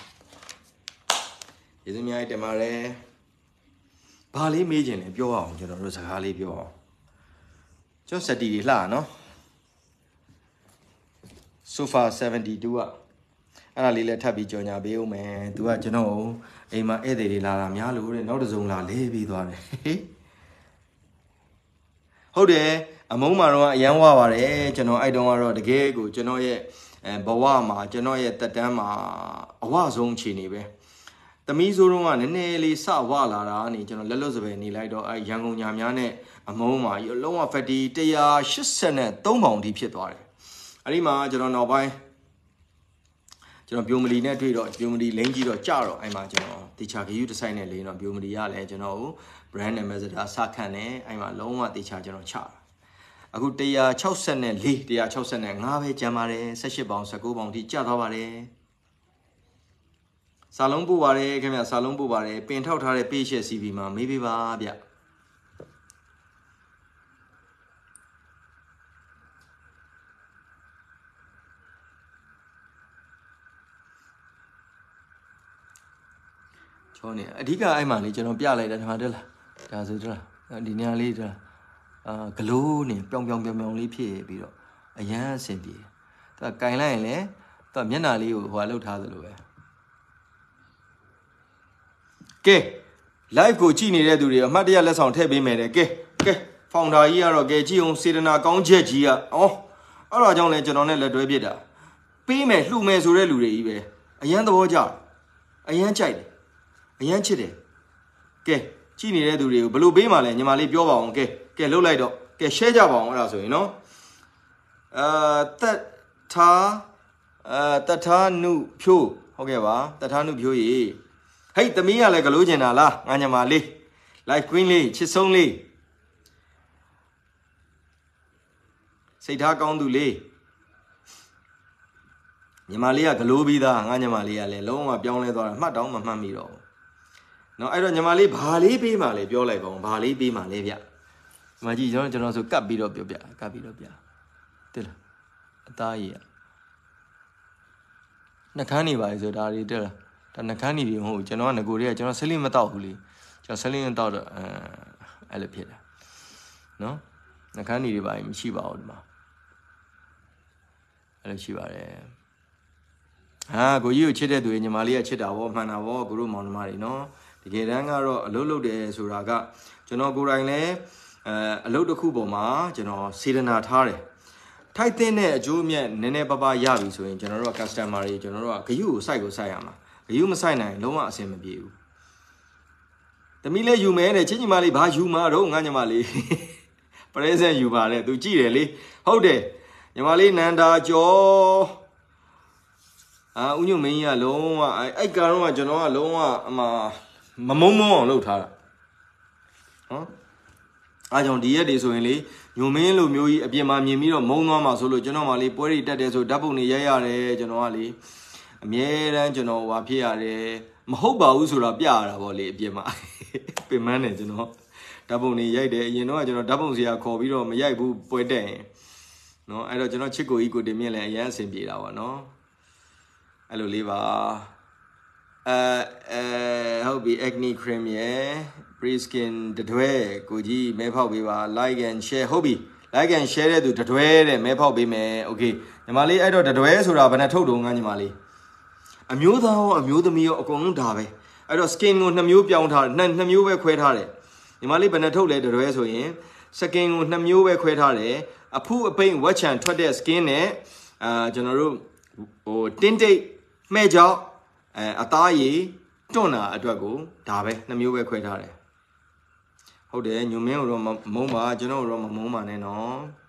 ကျေးဇူးများတင်ပါတယ်ဘာလေးမေးချင်လဲပြောအောင်ကျွန်တော်တို့စကားလေးပြောအောင်ကျော်စတီတွေလှနော်sofa seventy-two อ่ะအဲ့ဒါလေးလည်းထပ်ပြီးကြော်ညာပေးဦးမယ်သူကကျွန်တော်အိမ်မှာဧည့်သည်တွေလာတာများလို့တဲ့နောက်တစ်စုံလာလေးပြီးသွားတယ်ဟုတ်တယ်အမုန်းမှာတော့အရန်ဝပါတယ်ကျွန်တော်အဲ့တုန်းကတော့တကယ်ကိုကျွန်တော်ရဲ့အဲဘဝမှာကျွန်တော်ရဲ့တက်တန်းမှာအဝဆုံးအခြေအနေပဲသမီးဆိုတော့ကနည်းနည်းလေးစဝလာတာနေကျွန်တော်လက်လွတ်စပယ်နေလိုက်တော့အဲရန်ကုန်ညာများနဲ့အမုန်းမှာလုံးဝဖက်တီone eighty-threeပေါင်ထိဖြစ်သွားတယ်အဲ့ဒီမှာကျွန်တော်နောက်ပိုင်းကျွန်တော်ပြိုမလီနဲ့တွေ့တော့ပြိုမလီလိမ့်ကြီးတော့ကြတော့အဲ့မှာကျွန်တော်တေချာဂယူဒီဇိုင်းနဲ့လိမ့်တော့ပြိုမလီရလဲကျွန်တော်ကို brand ambassador စခန့်နဲ့အဲ့မှာလုံးဝတေချာကျွန်တော်ချတာအခုone sixty-four one sixty-fiveပဲကျန်ပါတယ်eighteenပေါင်nineteenပေါင်ထိကျသွားပါတယ်စာလုံးပို့ပါတယ်ခင်ဗျာစာလုံးပို့ပါတယ်ပင်ထောက်ထားတဲ့ page ရဲ့ C V မှာမေးပေးပါဗျချောနေအဓိကအဲ့မှာလေးကျွန်တော်ပြလိုက်တာဒီမှာတက်လာဒါဆိုတက်လာဒီနေရာလေးတက်လာအာဂလိုးနေပြောင်ပြောင်ပြောင်ပြောင်လေးဖြစ်ပြီးတော့အရန်အဆင်ပြေသူကကင်လိုက်ရင်လည်းသူကမျက်နှာလေးကိုဟိုဟာလှုပ်ထားသလိုပဲကဲ live ကိုကြည့်နေတဲ့သူတွေအမှတ်တရလက်ဆောင်ထည့်ပေးမယ်တဲ့ကဲကဲ founder ကြီးကတော့ကဲကြည့်အောင်စေတနာကောင်းချက်ကြီးကဩအဲ့ဒါကြောင့်လဲကျွန်တော်နဲ့လက်တွဲပြစ်တာပေးမယ်လှူမယ်ဆိုတဲ့လူတွေကြီးပဲအရန်သဘောကျအရန်ကြိုက်တယ်အရန်ချစ်တယ်ကဲကြည့်နေတဲ့သူတွေကိုဘယ်လိုပေးမှလဲညီမလေးပြောပါအောင်ကဲကဲလှုပ်လိုက်တော့ကဲ share ကြပါအောင်အဲ့ဒါဆိုရင်နော်အာတက်ထားအာတက်ထားနုဖြိုးဟုတ်ကဲ့ပါတက်ထားနုဖြိုးရေဟိတ်သမီးကလည်းဂလို့ကျင်တာလားငါညီမလေး live queen လေးချစ်ဆုံးလေးစိတ်ထားကောင်းသူလေးညီမလေးကဂလို့ပြီးသားငါညီမလေးကလည်းလုံးဝပြောင်းလဲသွားတာမှတ်တောင်းမှမှတ်မိတော့နော်အဲ့တော့ညီမလေးဘာလေးပေးမှလဲပြောလိုက်ပါဦးဘာလေးပေးမှလဲဗျ mà chỉ cho nó cho nó số cặp bị đó biểu bịa cặp bị đó bịa tức là ta gì nó khá nhiều bài rồi đó đi tức là nó khá nhiều điều hồ cho nó là cô đi cho nó xử lý mà tao huli cho xử lý mà tao được ai là biết nó nó khá nhiều bài mình chỉ bảo mà ai là chỉ bảo đấy à cô yêu chết đấy tụi nhưng mà lấy chết đâu mà nào vô cô luôn mòn mà đi nó thì cái đó rồi lâu lâu để sửa ra cả cho nó cô này lấy lâu được khu bộ mà cho nó xí na thà đấy thay tên này chú mẹ nè nè baba ya bị rồi cho nó rồi customer đi cho nó rồi cái yêu sai của sai à mà cái yêu mà sai này lâu mà xem mà biểuแต่มีเลยอยู่แม่เนี่ยချင်းညီမလေးဘာယူမှာတော့ငါညီမလေးပရိသတ်ယူပါလေသူကြည့်တယ်လေဟုတ်တယ်ညီမလေးနန္ဒာကျော်အာဦးညွန့်မင်းကြီးကလုံးဝအဲ့ကတော့ကကျွန်တော်ကလုံးဝအမမမုံမုံအောင်လုပ်ထားတာဟောအားကြောင့်ဒီရက်တွေဆိုရင်လေညွန့်မင်းလိုမျိုးကြီးအပြင်မှာမြင်ပြီးတော့မုံသွားမှာဆိုလို့ကျွန်တော်မှလေပွဲတွေတက်တယ်ဆိုဓာတ်ပုံတွေရိုက်ရတယ်ကျွန်တော်ကလေအမြဲတမ်းကျွန်တော်ဟွာဖြစ်ရတယ်မဟုတ်ပါဘူးဆိုတာပြရတာပေါ့လေအပြင်မှာပင်မန်းနေကျွန်တော်ဓာတ်ပုံတွေရိုက်တယ်အရင်တော့ကျွန်တော်ဓာတ်ပုံဆရာခေါ်ပြီးတော့မရိုက်ဘူးပွဲတက်ရင်နော်အဲ့တော့ကျွန်တော်ချစ်ကိုကြီးကိုတင်မြင့်လည်းအရန်အဆင်ပြေတာပေါ့နော်အဲ့လိုလေးပါအဲအဲဟုတ်ပြီ acne cream ရယ် pre skin တတွဲကိုကြီးမဲဖောက်ပေးပါ like and share ဟုတ်ပြီ like and share တဲ့သူတတွဲတဲ့မဲဖောက်ပေးမယ် okay ညီမလေးအဲ့တော့တတွဲဆိုတာဘယ်နဲ့ထုတ်တုံးကညီမလေးအမျိုးသားရောအမျိုးသမီးရောအကုန်လုံးဒါပဲအဲ့တော့ skin ကိုနှစ်မျိုးပြောင်းထားနှစ်နှစ်မျိုးပဲခွဲထားတယ်ညီမလေးဘယ်နဲ့ထုတ်လဲတတွဲဆိုရင် skin ကိုနှစ်မျိုးပဲခွဲထားတယ်အဖူးအပိန်ဝက်ချံထွက်တဲ့ skin နဲ့အာကျွန်တော်တို့ဟိုတင်းတိတ်မဲ့ကြောက်အဲအသားရည်တွန့်တာအတွက်ကိုဒါပဲနှစ်မျိုးပဲခွဲထားတယ်ဟုတ်တယ်ညုံမင်းတို့မုံပါကျွန်တော်တို့မမုံပါနဲ့နော်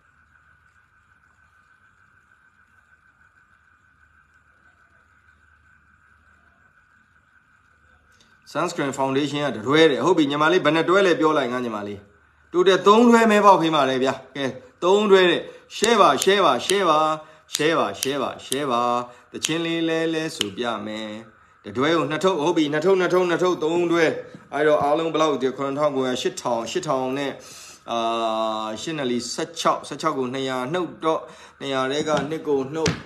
sunscreen foundation ကတွဲတယ်ဟုတ်ပြီညီမလေးဘယ်နဲ့တွဲလဲပြောလိုက်ငါညီမလေးတိုးတဲ့သုံးတွဲမဲပေါက်ဖေးပါလေဗျာကဲသုံးတွဲတဲ့ share ပါ share ပါ share ပါ share ပါ share ပါ share ပါတချင်းလေးလဲလဲဆိုပြမယ်တတွဲကိုနှစ်ထုပ်ဟုတ်ပြီနှစ်ထုပ်နှစ်ထုပ်နှစ်ထုပ်သုံးတွဲအဲ့တော့အားလုံးဘယ်လောက်ဒီခုနှစ်ထောင်ကိုရှစ်ထောင်ရှစ်ထောင်နဲ့အာရှင်းနယ်လီဆယ့်ခြောက် ဆယ့်ခြောက်ကိုနှစ်ရာနှုတ်တော့နှစ်ရာတဲကနှစ်ကိုနှုတ်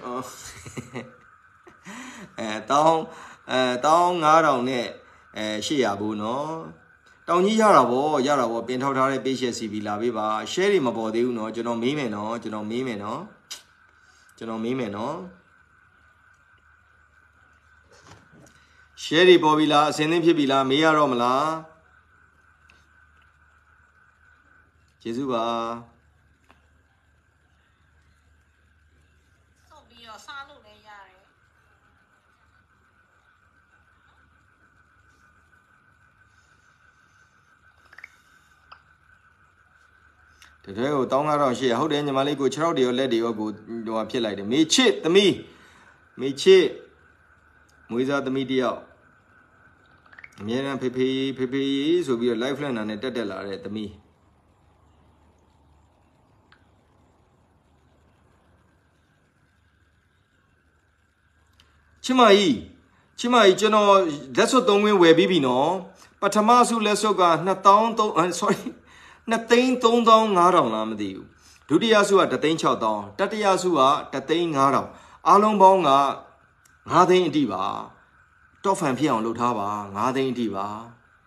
အဲတောင်းအဲတောင်းငါးထောင်နဲ့အဲရှေ့ရဘူးနော်တောင်ကြီးရတာဗောရတာဗောပင်ထောက်ထားတဲ့ page စီဗီလာပေးပါ share တွေမပေါ်သေးဘူးနော်ကျွန်တော်မေးမယ်နော်ကျွန်တော်မေးမယ်နော်ကျွန်တော်မေးမယ်နော် share တွေပေါ်ပြီလားအစင်းသင်းဖြစ်ပြီလားမေးရတော့မလားကျေးဇူးပါဟုတ်ပြီးတော့စားလို့လည်းရတယ်တကယ်ကိုတောင်းကားတော့ရှေ့ဟုတ်တယ်ညီမလေးကိုခြေထောက်တွေရောလက်တွေရောကိုဟိုဖြစ်လိုက်တယ်မေချစ်သမီးမေချစ်မွေးစားသမီးတယောက်အမြဲတမ်းဖေဖေဖေဖေဆိုပြီးတော့ live plan နဲ့တက်တက်လာတဲ့သမီးချစ်မကြီးချစ်မကြီးကျွန်တော်လက်စွပ်သုံးခွင်းဝယ်ပြီးပြီနော်ပထမဆုလက်စွပ်ကနှစ်သောင်းသုံး sorryနှစ်သိန်းသုံးသောင်းငါးထောင်လားမသိဘူးဒုတိယဆုကတစ်သိန်းခြောက်သောင်းတတိယဆုကတစ်သိန်းငါးထောင်အားလုံးပေါင်းကငါးသိန်းအထိပါတော့ဖန်ဖြစ်အောင်လုပ်ထားပါငါးသိန်းအထိပါ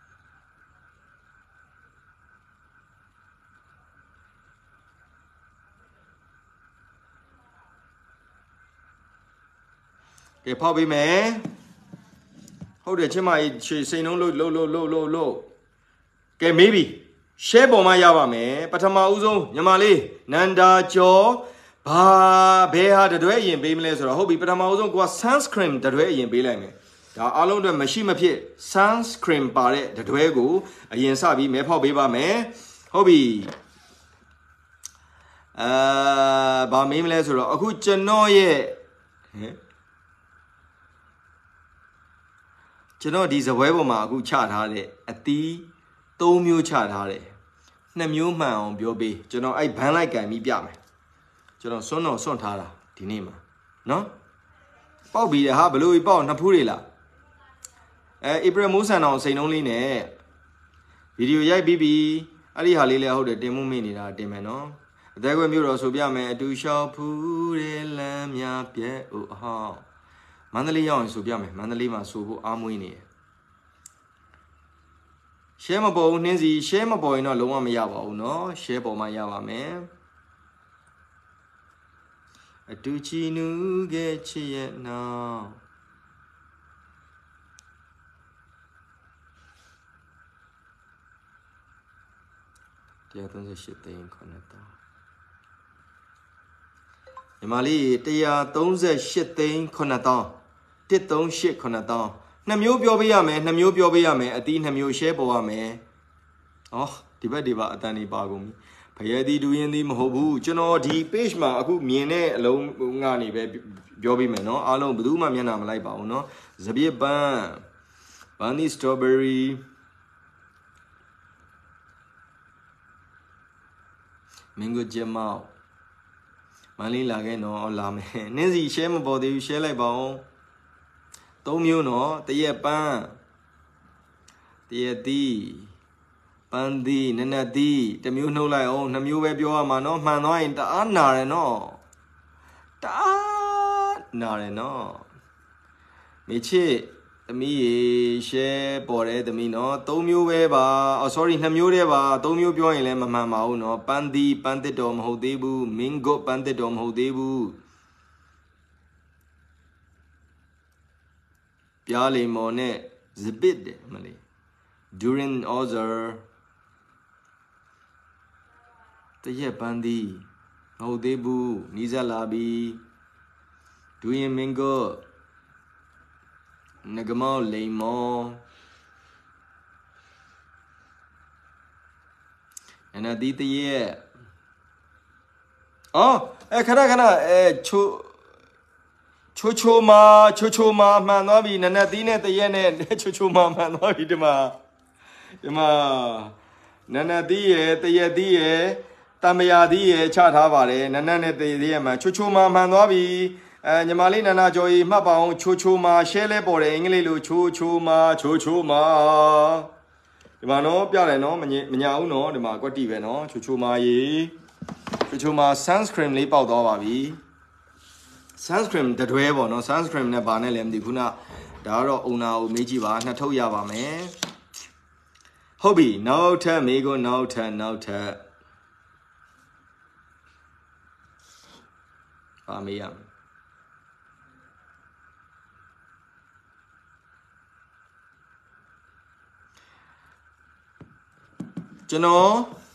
ကဲဖောက်ပေးမယ်ဟုတ်တယ်ချစ်မကြီးစိန်လုံးလို့လို့လို့လို့လို့ကဲမေးပြီshare ပေါ်မှာရပါမယ်ပထမဦးဆုံးညီမလေးနန္ဒာကျော်ဘာဘယ်ဟာတတွဲအရင်ပေးမလဲဆိုတော့ဟုတ်ပြီပထမဦးဆုံးကိုက sunscreen တတွဲအရင်ပေးလိုက်မယ်ဒါအားလုံးအတွက်မရှိမဖြစ် sunscreen ပါတဲ့တတွဲကိုအရင်စပြီးမဲဖောက်ပေးပါမယ်ဟုတ်ပြီအာဘာမေးမလဲဆိုတော့အခုကျွန်တော်ရဲ့ကျွန်တော်ဒီဇပွဲပေါ်မှာအခုချထားတဲ့အသီးသုံးမျိုးချထားတယ်နှစ်မျိုးမှန်အောင်ပြောပေးကျွန်တော်အဲ့ဘန်းလိုက်ကန်ပြီးပြမယ်ကျွန်တော်စွန်းတော်စွန့်ထားတာဒီနေ့မှာနော်ပေါက်ပြီးတယ်ဟာဘလို့ပေါက်နှစ်ဖူးတွေလားအဲဧပြီမိုးဆန်တော်စိန်လုံးလေးနဲ့ဗီဒီယိုရိုက်ပြီးပြီးအဲ့ဒီဟာလေးလည်းဟုတ်တယ်တင်မှုမိနေတာတင်မယ်နော်အသက်ကွယ်မြို့တော်ဆိုပြမယ်အတူလျှောက်ဖူးတဲ့လမ်းများပြဲအိုအဟောင်းမန္တလေးရောက်ရင်ဆိုပြမယ်မန္တလေးမှာဆိုဖို့အားမွေးနေတယ်ရှဲမပေါ်ဘူးနှင်းစီရှဲမပေါ်ရင်တော့လုံးဝမရပါဘူးနော်ရှဲပေါ်မှရပါမယ်အတူချီနူးခဲ့ချစ်ရဲ့နောက်တရားသုံးရှစ်သိန်းခုနှစ်တောင်းညီမလေးတရားသုံးရှစ်သိန်းခုနှစ်တောင်းတစ်သုံးရှစ်ခုနှစ်တောင်းနှစ်မျိုးပြောပေးရမယ်နှစ်မျိုးပြောပေးရမယ်အတီးနှစ်မျိုးရှဲပေါ်ရမယ်ဟောဒီဘက်ဒီပါအတန်ဒီပါကုန်ပြီဖရဲသည်ဒူရင်သည်မဟုတ်ဘူးကျွန်တော်ဒီ page မှာအခုမြင်တဲ့အလုံးငါနေပဲပြောပေးမယ်နော်အားလုံးဘယ်သူမှမျက်နှာမလိုက်ပါဘူးနော်စပြစ်ပန်းဘန်နီစတော်ဘယ်ရီမင်္ဂိုဂျမောက်မလေးလာခဲ့နော်လာမယ်နင်းစီရှဲမပေါ်သေးဘူးရှဲလိုက်ပါဦးသုံးမျိုးနော်တရက်ပန်းတရက်သီးပန်းသီးနနက်သီးတစ်မျိုးနှုတ်လိုက်အောင်နှစ်မျိုးပဲပြောရမှာနော်မှန်သွားရင်တအားနာတယ်နော်တအားနာတယ်နော်မေချစ်သမီးရေရှဲပေါ်တယ်သမီးနော်သုံးမျိုးပဲပါအော် sorry နှစ်မျိုးတည်းပါသုံးမျိုးပြောရင်လည်းမမှန်ပါဘူးနော်ပန်းသီးပန်းတစ်တော်မဟုတ်သေးဘူးမင်းဂုတ်ပန်းတစ်တော်မဟုတ်သေးဘူးပြားလီမော်နဲ့ zibit တယ်မလေး during other တရက်ပန်းသီးမဟုတ်သေးဘူးနီးစပ်လာပြီ doing mingo နဂမောက်လိမ်မောအနာဒီတရဲ့အော်အဲခဏခဏအဲချိုချိုချိုမာချိုချိုမာမှန်သွားပြီနနက်သီးနဲ့တရက်နဲ့ချိုချိုမာမှန်သွားပြီဒီမှာဒီမှာနနက်သီးရဲ့တရက်သီးရဲ့တမယာသီးရဲ့ချထားပါတယ်နနက်နဲ့တရက်သီးရဲ့မှာချိုချိုမာမှန်သွားပြီအဲညီမလေးနန္နာကျော်ကြီးမှတ်ပါအောင်ချိုချိုမာရှဲလဲပေါ်တယ်အင်္ဂလိပ်လိုချိုချိုမာချိုချိုမာဒီမှာနော်ပြတယ်နော်မညမညာဘူးနော်ဒီမှာကွက်တီပဲနော်ချိုချိုမာရေချိုချိုမာ sunscreen လေးပေါက်သွားပါပြီ sunscreen တတွဲပေါ့နော် sunscreen နဲ့ဘာနဲ့လဲမသိဘူးခုနဒါကတော့အုံနာကိုမေးကြည့်ပါနှစ်ထုပ်ရပါမယ်ဟုတ်ပြီနောက်ထပ်မေးကိုနောက်ထပ်နောက်ထပ်ပါမေးရမယ်ကျွန်တော်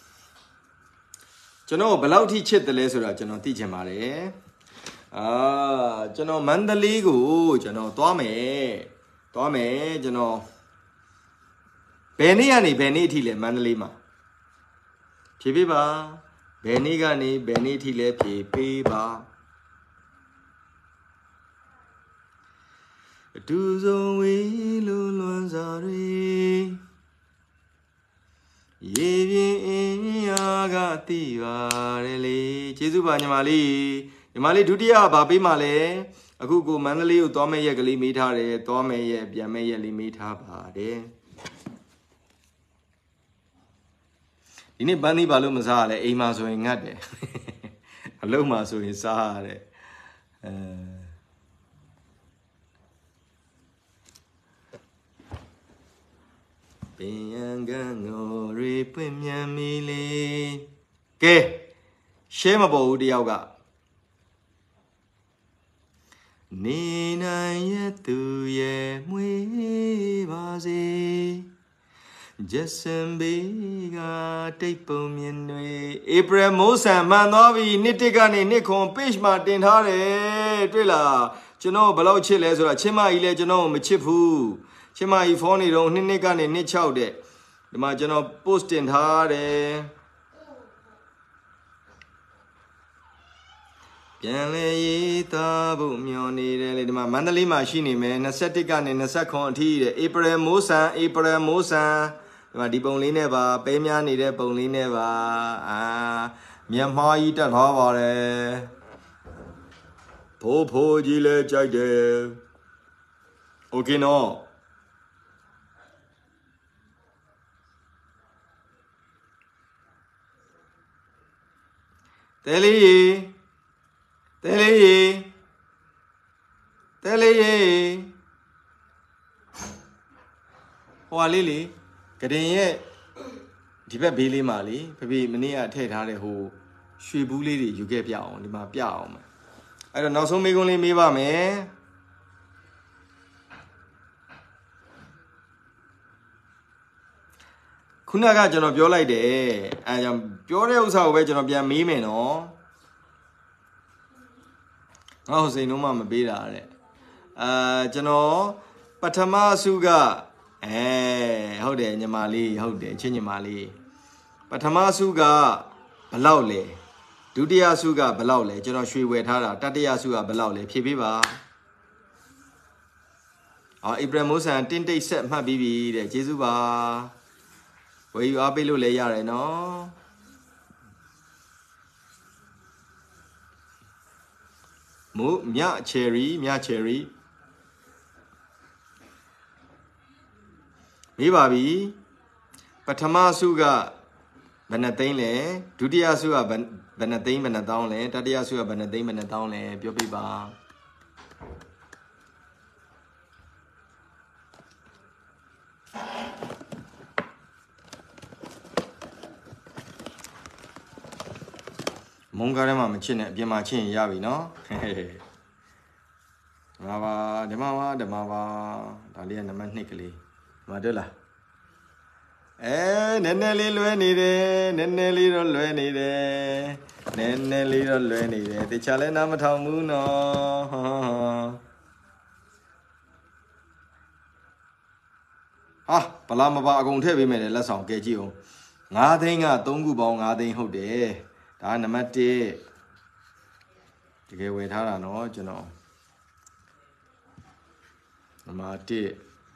ကျွန်တော်ဘယ်လောက်ထိချစ်တယ်လဲဆိုတာကျွန်တော်သိချင်ပါတယ်အာကျွန်တော်မန္တလေးကိုကျွန်တော်သွားမယ်သွားမယ်ကျွန်တော်ဘယ်နေ့ကနေဘယ်နေ့အထိလဲမန္တလေးမှာဖြေပေးပါဘယ်နေ့ကနေဘယ်နေ့အထိလဲဖြေပေးပါအတူဆုံးဝေးလို့လွန်စွာတွေရေပြင်းအင်းရာကတိပါတယ်လေကျေးဇူးပါညီမလေးညီမလေးဒုတိယဗာပေးမှလဲအခုကိုမန္တလေးကိုသွားမဲ့ရက်ကလေးမေးထားတယ်သွားမဲ့ရက်ပြန်မဲ့ရက်လေးမေးထားပါတယ်ဒီနေ့ပန်းသီးဘာလို့မစားရလဲအိမ်မှာဆိုရင်ငတ်တယ်အလုံးမှာဆိုရင်စားရတယ်အဲပင်ရန်ကန်ငိုရီပွင့်မြန်မီလေးကဲရှဲမပေါ်ဘူးတယောက်ကနေနိုင်ရဲ့သူရဲ့မွေးပါစေဂျက်ဆန်ဘေးကတိတ်ပုံမြင်တွေဧပြီမိုးဆန်မှန်သွားပြီနှစ်တစ်ကနေနှစ်ခွန် page မှာတင်ထားတယ်တွေ့လားကျွန်တော်ဘယ်လောက်ချစ်လဲဆိုတာချင်းမကြီးလဲကျွန်တော်မချစ်ဘူးချင်းမကြီးဖုန်းနေတော့နှစ်နှစ်ကနေနှစ်၆တဲ့ဒီမှာကျွန်တော် post တင်ထားတယ်ပြန်လေရေးသားဖို့မျှော်နေတယ်လေဒီမှာမန္တလေးမှာရှိနေမယ်၂၁ကနေ၂၇အထိတဲ့ဧပြီမိုးဆန်ဧပြီမိုးဆန်ဒီမှာဒီပုံလေးနဲ့ပါပဲများနေတဲ့ပုံလေးနဲ့ပါအာမြန်မာကြီးတက်ထားပါတယ်ဖိုးဖိုးကြီးလဲကြိုက်တယ်โอเคနော်တဲလေးရေတဲလေးရေတဲလေးရေဟိုဟာလေးလေကတင်ရဲ့ဒီဘက်ဘေးလေးမှာလေဖေဖေမနေ့ကထည့်ထားတဲ့ဟိုရွှေဘူးလေးတွေယူခဲ့ပြအောင်ဒီမှာပြအောင်မယ်အဲ့တော့နောက်ဆုံးမေးခွန်းလေးမေးပါမယ်ခုနကကျွန်တော်ပြောလိုက်တယ်အဲကြောင့်ပြောတဲ့ဥစ္စာကိုပဲကျွန်တော်ပြန်မေးမယ်နော်ငါ့ဟိုစိန်လုံးမှမပေးတာတဲ့အာကျွန်တော်ပထမစုကအဲဟုတ်တယ်ညီမလေးဟုတ်တယ်ချင်းညီမလေးပထမစုကဘလောက်လဲဒုတိယစုကဘလောက်လဲကျွန်တော်ရွှေဝယ်ထားတာတတိယစုကဘလောက်လဲဖြေပေးပါအော်အိဘရမိုးဆန်တင်းတိတ်ဆက်မှတ်ပြီးပြီတဲ့ကျေးဇူးပါဝယ်ယူအားပေးလို့လည်းရတယ်နော်မူမြချယ်ရီမြချယ်ရီမေးပါပြီပထမစုကဘယ်နှသိန်းလဲဒုတိယစုကဘယ်နှသိန်းဘယ်နှတောင်းလဲတတိယစုကဘယ်နှသိန်းဘယ်နှတောင်းလဲပြောပြပါမုံကားထဲမှာမချစ်နဲ့အပြင်မှာချစ်ရင်ရပြီနော်ဒီမှာပါဒီမှာပါဒီမှာပါဒါလေးကနံပါတ်နှစ်ကလေးဒီမှာတွေ့လားအဲနည်းနည်းလေးလွဲနေတယ်နည်းနည်းလေးတော့လွဲနေတယ်နည်းနည်းလေးတော့လွဲနေတယ်တခြားလည်းနားမထောင်ဘူးနော်ဟာဗလာမပါအကုန်ထည့်ပေးမယ်လေလက်ဆောင်ကဲကြည့်အောင်ငါးသိန်းကသုံးခုပေါင်းငါးသိန်းဟုတ်တယ်ဒါနံပါတ်တစ်တကယ်ဝယ်ထားတာနော်ကျွန်တော်နံပါတ်တစ်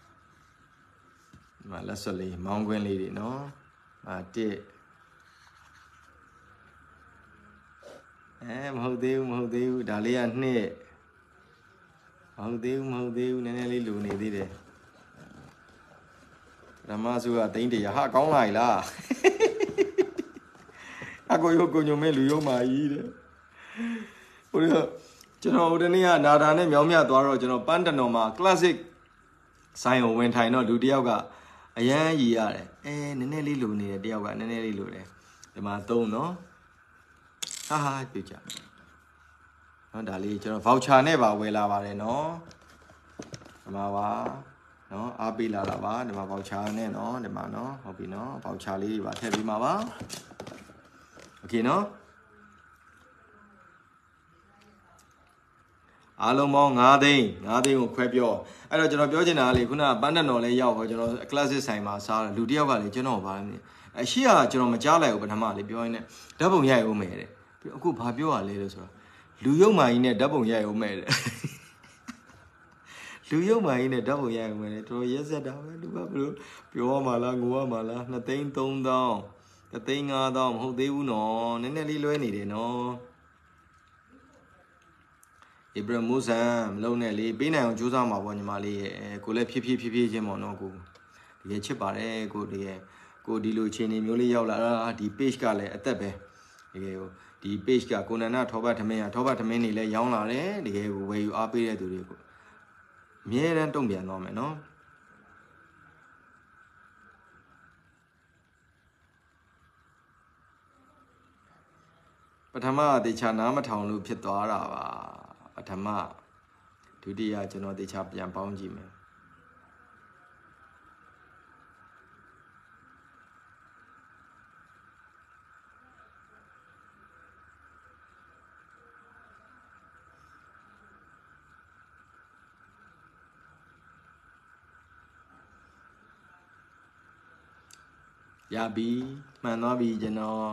ဒီမှာလက်စွပ်လေးမောင်းခွင်းလေးတွေနော်အာတစ်အဲမဟုတ်သေးဘူးမဟုတ်သေးဘူးဒါလေးကနှစ်မဟုတ်သေးဘူးမဟုတ်သေးဘူးနည်းနည်းလေးလူနေသေးတယ်ဓမ္မစုကသိန်းတရာဟာကောင်းလာ E လားအကိုရုပ်ကိုညုံမဲ့လူရုံမာကြီးတဲ့ဟိုကျွန်တော်ဟိုတနေ့ကနာတာနဲ့မြောင်းမြသွားတော့ကျွန်တော်ပန်းတနော်မှာ classic ဆိုင်ကိုဝင်ထိုင်တော့လူတယောက်ကအရန်ကြီးရတယ်အဲနည်းနည်းလေးလူနေတယ်တယောက်ကနည်းနည်းလေးလူတယ်ဒီမှာသုံးနော်ဟာဟာပြကြနော်ဒါလေးကျွန်တော် voucher နဲ့ပါဝယ်လာပါတယ်နော်ဒီမှာပါနော်အားပေးလာတာပါဒီမှာ voucher နဲ့နော်ဒီမှာနော်ဟုတ်ပြီနော် voucher လေးတွေပါထည့်ပေးမှာပါโอเคနော်အားလုံးပေါင်းငါးသိန်းငါးသိန်းကိုခွဲပြောအဲ့တော့ကျွန်တော်ပြောချင်တာကလေခုနကပန်းတနော်လေးရောက်ဟောကျွန်တော် classic ဆိုင်မှာစားတယ်လူတယောက်ကလေကျွန်တော်ဗာလဲအရှိကကျွန်တော်မကြားလိုက်ဘူးပထမလေးပြောရင်းနဲ့ဓာတ်ပုံရိုက်အောင်မယ်တဲ့အခုဘာပြောရလဲလို့ဆိုတော့လူရုပ်မာကြီးနဲ့ဓာတ်ပုံရိုက်အောင်မယ်တဲ့လူရုပ်မာကြီးနဲ့ဓာတ်ပုံရိုက်အောင်မယ်တဲ့တော်ရက်ဆက်တာပဲလူကဘယ်လိုပြောရမှာလားငိုရမှာလားနှစ်သိန်းသုံးသောင်းတသိန်းငါးသောင်းမဟုတ်သေးဘူးနော်နည်းနည်းလေးလွဲနေတယ်နော်ဧပြီမိုးဆန်မလုံးနဲ့လေပေးနိုင်အောင်ကြိုးစားမှာပေါ့ညီမလေးရဲ့ကိုလည်းဖြည်းဖြည်းဖြည်းဖြည်းချင်းပေါ့နော်ကိုတကယ်ချစ်ပါတယ်ကိုတကယ်ကိုဒီလိုအခြေအနေမျိုးလေးရောက်လာတာဒီ page ကလည်းအသက်ပဲတကယ်ကိုဒီ page ကကိုနန္ဒထောပတ်ထမင်းอ่ะထောပတ်ထမင်းတွေလည်းရောင်းလာတယ်တကယ်ကိုဝယ်ယူအားပေးတဲ့သူတွေကိုအမြဲတမ်းတုံ့ပြန်သွားမယ်နော်ပထမတေချာနားမထောင်လို့ဖြစ်သွားတာပါပထမဒုတိယကျွန်တော်တေချာပြန်ပေါင်းကြည့်မယ်ရပြီမှန်သွားပြီကျွန်တော်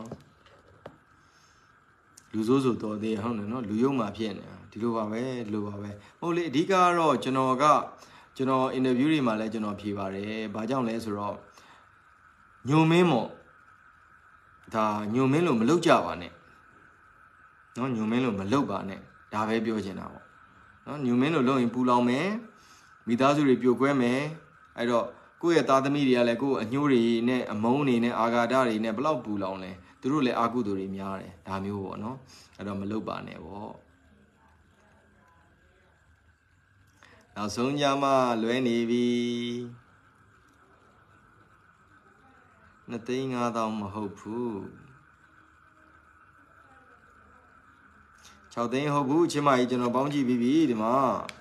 လူစိုးစိုးတော်သေးဟုတ်တယ်နော်လူယုံမှာဖြစ်နေတာဒီလိုပါပဲဒီလိုပါပဲဟုတ်လေအဓိကကတော့ကျွန်တော်ကကျွန်တော်အင်တာဗျူးတွေမှာလည်းကျွန်တော်ဖြေပါတယ်ဘာကြောင့်လဲဆိုတော့ညုံမင်းမို့ဒါညုံမင်းလို့မလုပ်ကြပါနဲ့နော်ညုံမင်းလို့မလုပ်ပါနဲ့ဒါပဲပြောချင်တာပေါ့နော်ညုံမင်းလို့လုပ်ရင်ပူလောင်မယ်မိသားစုတွေပြိုကွဲမယ်အဲ့တော့ကိုယ့်ရဲ့သားသမီးတွေကလည်းကိုယ့်အညိုးတွေနဲ့အမုန်းတွေနဲ့အာဃာတတွေနဲ့ဘလောက်ပူလောင်လဲတသူတို့လည်းအာကုသူတွေများတယ်ဒါမျိုးပေါ့နော်အဲ့တော့မလုပ်ပါနဲ့ပေါ့နောက်ဆုံးကြမှာလွဲနေပြီနှစ်သိန်းငါးသောင်းမဟုတ်ဘူး၆သိန်းဟုတ်ဘူးချင်းမကြီးကျွန်တော်ပေါင်းကြည့်ပြီးပြီဒီမှာ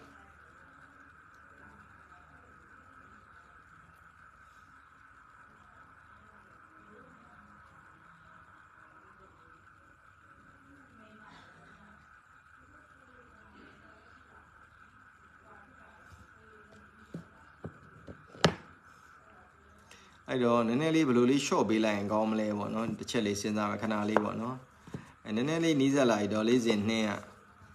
အဲ့တော့နည်းနည်းလေးဘယ်လိုလေး short ပေးလိုက်ရင်ကောင်းမလဲပေါ့နော်တစ်ချက်လေးစဉ်းစားမယ်ခဏလေးပေါ့နော်အဲနည်းနည်းလေးနီးစပ်လာပြီတော့လေးစင်နှင်းอ่ะ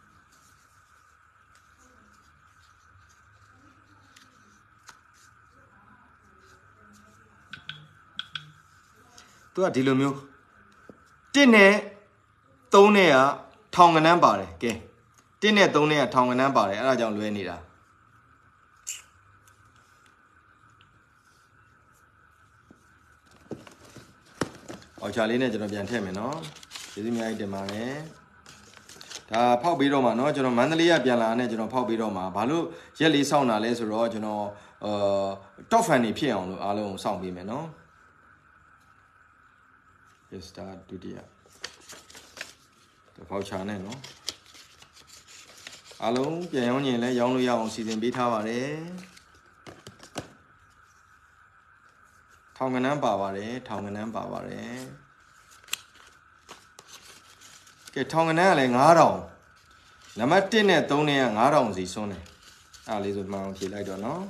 သူကဒီလိုမျိုးတစ်နဲ့သုံးနဲ့ကထောင်ကနန်းပါတယ်ကဲတစ်နဲ့သုံးနဲ့ကထောင်ကနန်းပါတယ်အဲ့ဒါကြောင့်လွဲနေတာအော်ချာလေးနဲ့ကျွန်တော်ပြန်ထည့်မယ်နော်ကျေးဇူးအများကြီးတင်ပါတယ်ဒါဖောက်ပြီးတော့မှเนาะကျွန်တော်မန္တလေးကပြန်လာနဲ့ကျွန်တော်ဖောက်ပြီးတော့မှဘာလို့ရက်လေးစောင့်တာလဲဆိုတော့ကျွန်တော်အာ top fan တွေဖြစ်အောင်လို့အားလုံးစောင့်ပေးမယ်เนาะ yes ဒါဒုတိယဖောက်ချာနဲ့เนาะအားလုံးပြန်ရောင်းရင်လည်းရောင်းလို့ရအောင်စီစဉ်ပေးထားပါတယ်ထောင်ကနန်းပါပါတယ်ထောင်ကနန်းပါပါတယ်ကဲထောင်ကနန်းကလည်းငါးထောင်နံပါတ်တစ်နဲ့သုံးနဲ့ကငါးထောင်စီစွန်းတယ်အဲ့လေးဆိုမှအောင်ဖြေလိုက်တော့နော်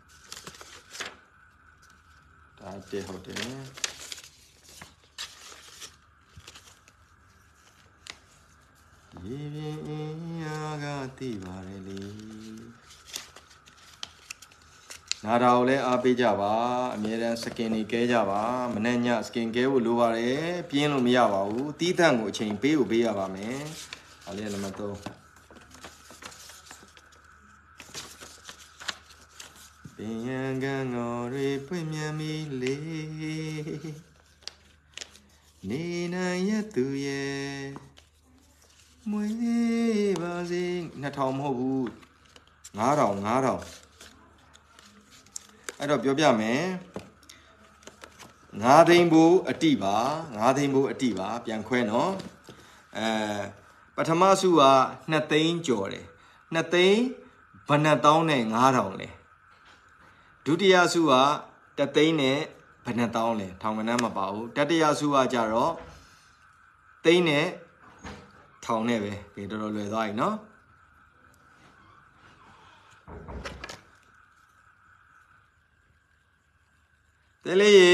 ဒါတစ်ဟုတ်တယ်ရေပြင်းအင်းရာကတိပါတယ်လေနားတော်လည်းအားပေးကြပါအမြဲတမ်းစကင်တွေကဲကြပါမနဲ့ညစကင်ကဲဖို့လိုပါတယ်ပြင်းလို့မရပါဘူးတီးတန့်ကိုအချိန်ပေးဖို့ပေးရပါမယ်ဒါလေးနံပါတ်သုံးပင်ရန်ကံတော်တွေပွင့်မြန်ပြီလေနေနိုင်ရသူရဲ့မွေးပါစေနှစ်ထောင်မဟုတ်ဘူးငါးထောင်ငါးထောင်အဲ့တော့ပြောပြမယ်ငါးသိန်းဘူးအတိပါငါးသိန်းဘူးအတိပါပြန်ခွဲနော်အဲပထမစုကနှစ်သိန်းကျော်တယ်နှစ်သိန်းဘယ်နှတောင်းနဲ့ငါးထောင်လဲဒုတိယစုကတသိန်းနဲ့ဘယ်နှတောင်းလဲထောင်ကနန်းမပါဘူးတတိယစုကကြတော့သိန်းနဲ့ထောင်နဲ့ပဲဒီတော်တော်လွယ်သွားပြီနော်တဲလေးရေ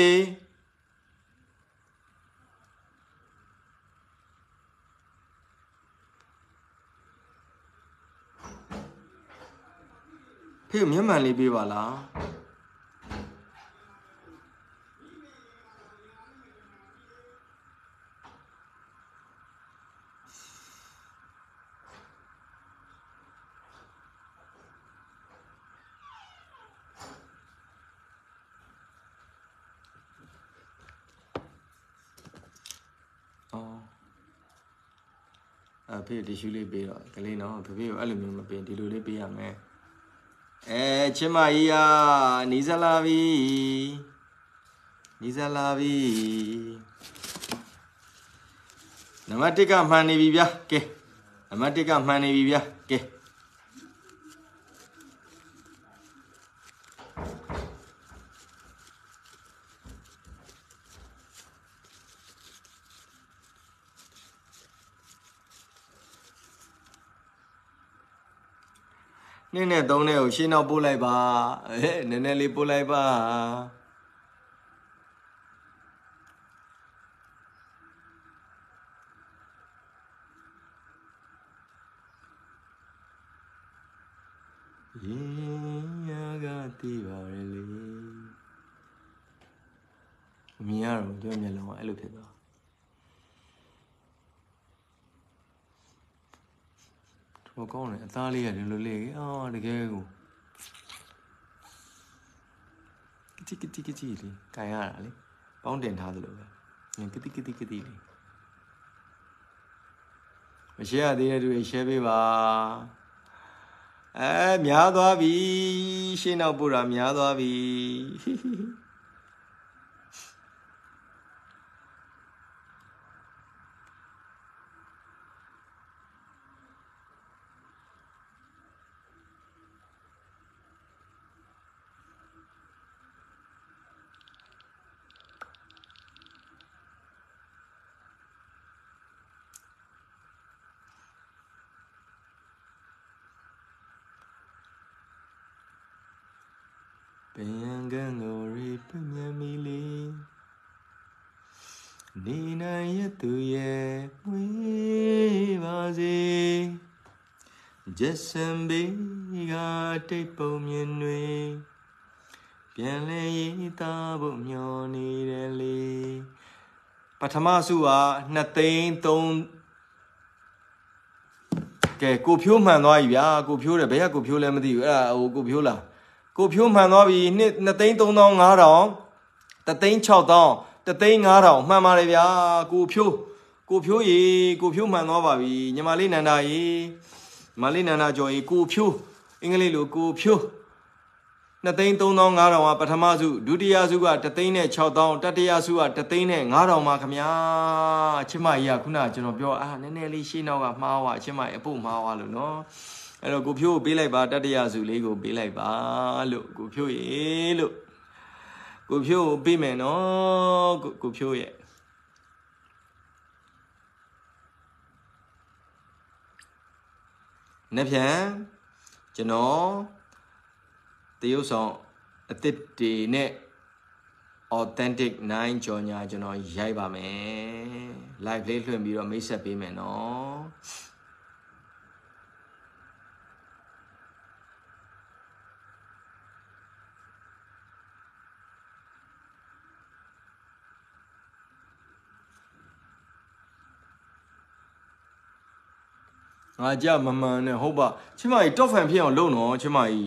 ဖေမျက်မှန်လေးပေးပါလားအဖေတီရှူးလေးပေးတော့ကလေးနော်ဖေဖေကိုအဲ့လိုမျိုးမပေးဒီလိုလေးပေးရမယ်အဲချင်းမကြီးอ่ะနီးစလာပြီနီးစလာပြီနံပါတ်တစ်ကမှန်နေပြီဗျာကဲနံပါတ်တစ်ကမှန်နေပြီဗျာကဲနည်းနည်းသုံးနဲ့ကိုရှင်းနောက်ပို့လိုက်ပါအဲနည်းနည်းလေးပို့လိုက်ပါရင်ရကတိပါရလေမြင်ရတော့ကြောမျက်လုံးကအဲ့လိုဖြစ်သွားဟိုကောင်းတယ်အသားလေးကဒီလိုလေးအော်တကယ်ကိုကတိကတိကတိလေးကန်ရတာလေပေါင်းတင်ထားသလိုပဲကတိကတိကတိလေး share the do share ba. Eh, Miadwabi, she now put a Miadwabi. Payangangori Panyamili Nina Yatuye Wevazi Jessambiga Tepo Mienwe Pianle Tabo Mioni Deli Patamasua Natain Ton Ke Kupio Manoia, Kupio, the Bea Kupio Lemadi, O Kupiola. Cô phiếu mà nó bị nè tên tông nó ngã đó, ta tên chào đó, ta tên ngã đó, mà mà đây à, cô phiếu, cô phiếu gì, cô phiếu mà nó vào vì nhưng mà lên này này, mà lên này là rồi cô phiếu, anh ấy lưu cô phiếu, nè tên tông nó ngã đó mà bắt tham dự, đối đi à, dự à, ta tên này chào đó, ta đi à, dự à, ta tên này ngã đó mà khám ya, chứ mà ya, cũng là cho nó biểu à, nè nè li xin nào gặp mau à, chứ mà em bụng mau à luôn nó. Hello, cô phiếu bị lại bà, ta đi à, xử lý cô bị lại bà, lúc cô phiếu gì, lúc cô phiếu bị mẹ nó, cô, cô phiếu gì. Nếp chán, cho nó tiêu sọ, tích trì nè, authentic nine cho nhà cho nó dạy bà mẹ, live play luôn bị rồi mấy sắp bị mẹ nó. À, dạ mà mà nè, hộp à, chứ mà top fan phim lâu nó, chứ mà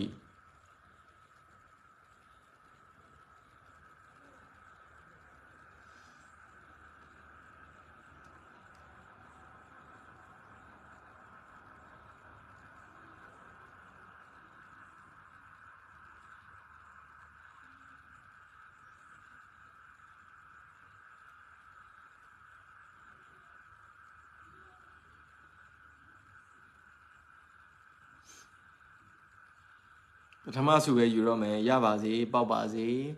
tham gia sự về rồi mẹ, ya bà gì, bao bà gì.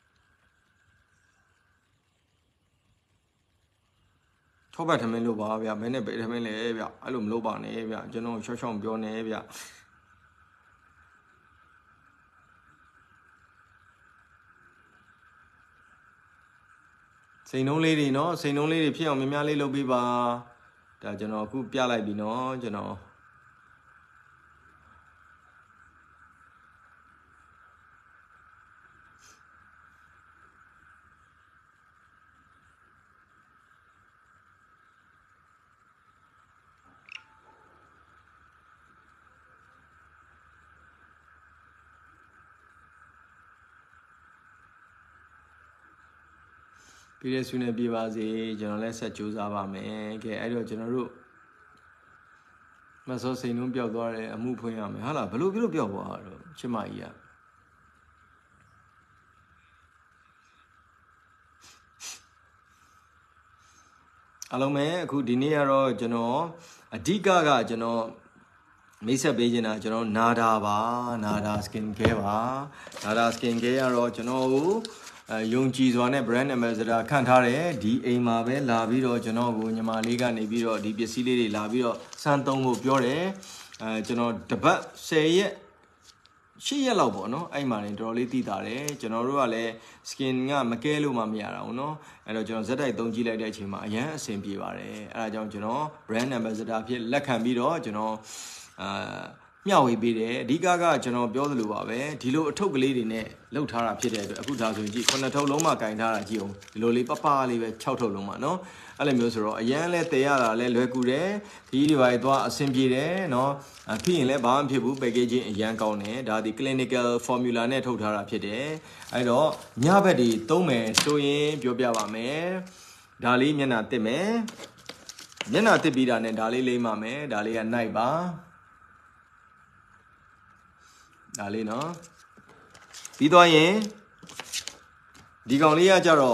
Cho bà tham gia lô bà vậy, mấy này bị tham gia lễ vậy, ai làm lô bà này vậy, cho nó cho xong biểu này vậy. Xây nông lê đi nó, xây nông lê đi phía ông mình lấy lô bị bà, để cho nó cứ bia lại bị nó, cho nó. Bây giờ suy nghĩ bị bao gì, cho nó lấy sẽ chú ra vào mẹ, cái ai đó cho nó rủ, mà số xây nông biểu đó là mua phơi à mẹ, hả là, bao nhiêu biểu bao rồi, chứ mà gì à, alo mẹ, cứ đi này rồi cho nó, đi cả cả cho nó, mấy sẽ bây giờ na cho nó nada ba, nada skin care ba, nada skin care rồi cho nó dùng chi rồi này brand ambassador khăn thà đấy, đi em mà về là ví dụ cho nó cũng nhưng mà lấy cái này ví dụ đi biết xí lấy là ví dụ san tông một biểu đấy, cho nó đập bát xe xí ya lâu bỏ nó, anh mà này rồi lấy tí ta đấy, cho nó rồi là skin ngà mà kêu luôn mà mày à nó, rồi cho nó rất là tông chi lại đấy chỉ mà nhá xem bị vào đấy, à cho cho nó brand ambassador phía lắc hàng ví dụ cho nó nhau về bị đấy, đi cả cả cho nó biểu được vào về, thì lúc thâu cái gì này, lúc thà là phía đấy,အခုthà rồi chị, con nào thâu lông mà cái thà là chị không, lúc lấy papa lấy về chao thâu lông mà nó, anh em nhớ rồi, anh lấy tay ra lấy lưỡi cù đấy, thì đi vài toa xem gì đấy, nó, khi lấy bao nhiêu bút packaging anh cao này, đã đi clinical formula này thâu thà là phía đấy, ai đó, nhà bên đi tông mẹ, tôi biểu biểu vào mẹ, đã lấy miếng nào thế mẹ. မျက်နှာတစ်ပြီးတာနဲ့ဒါလေးလိမ့်ပါမယ်ဒါလေးကနိုင်ပါဒါလေးနော်ပြီးသွားရင်ဒီကောင်လေးကကြတော့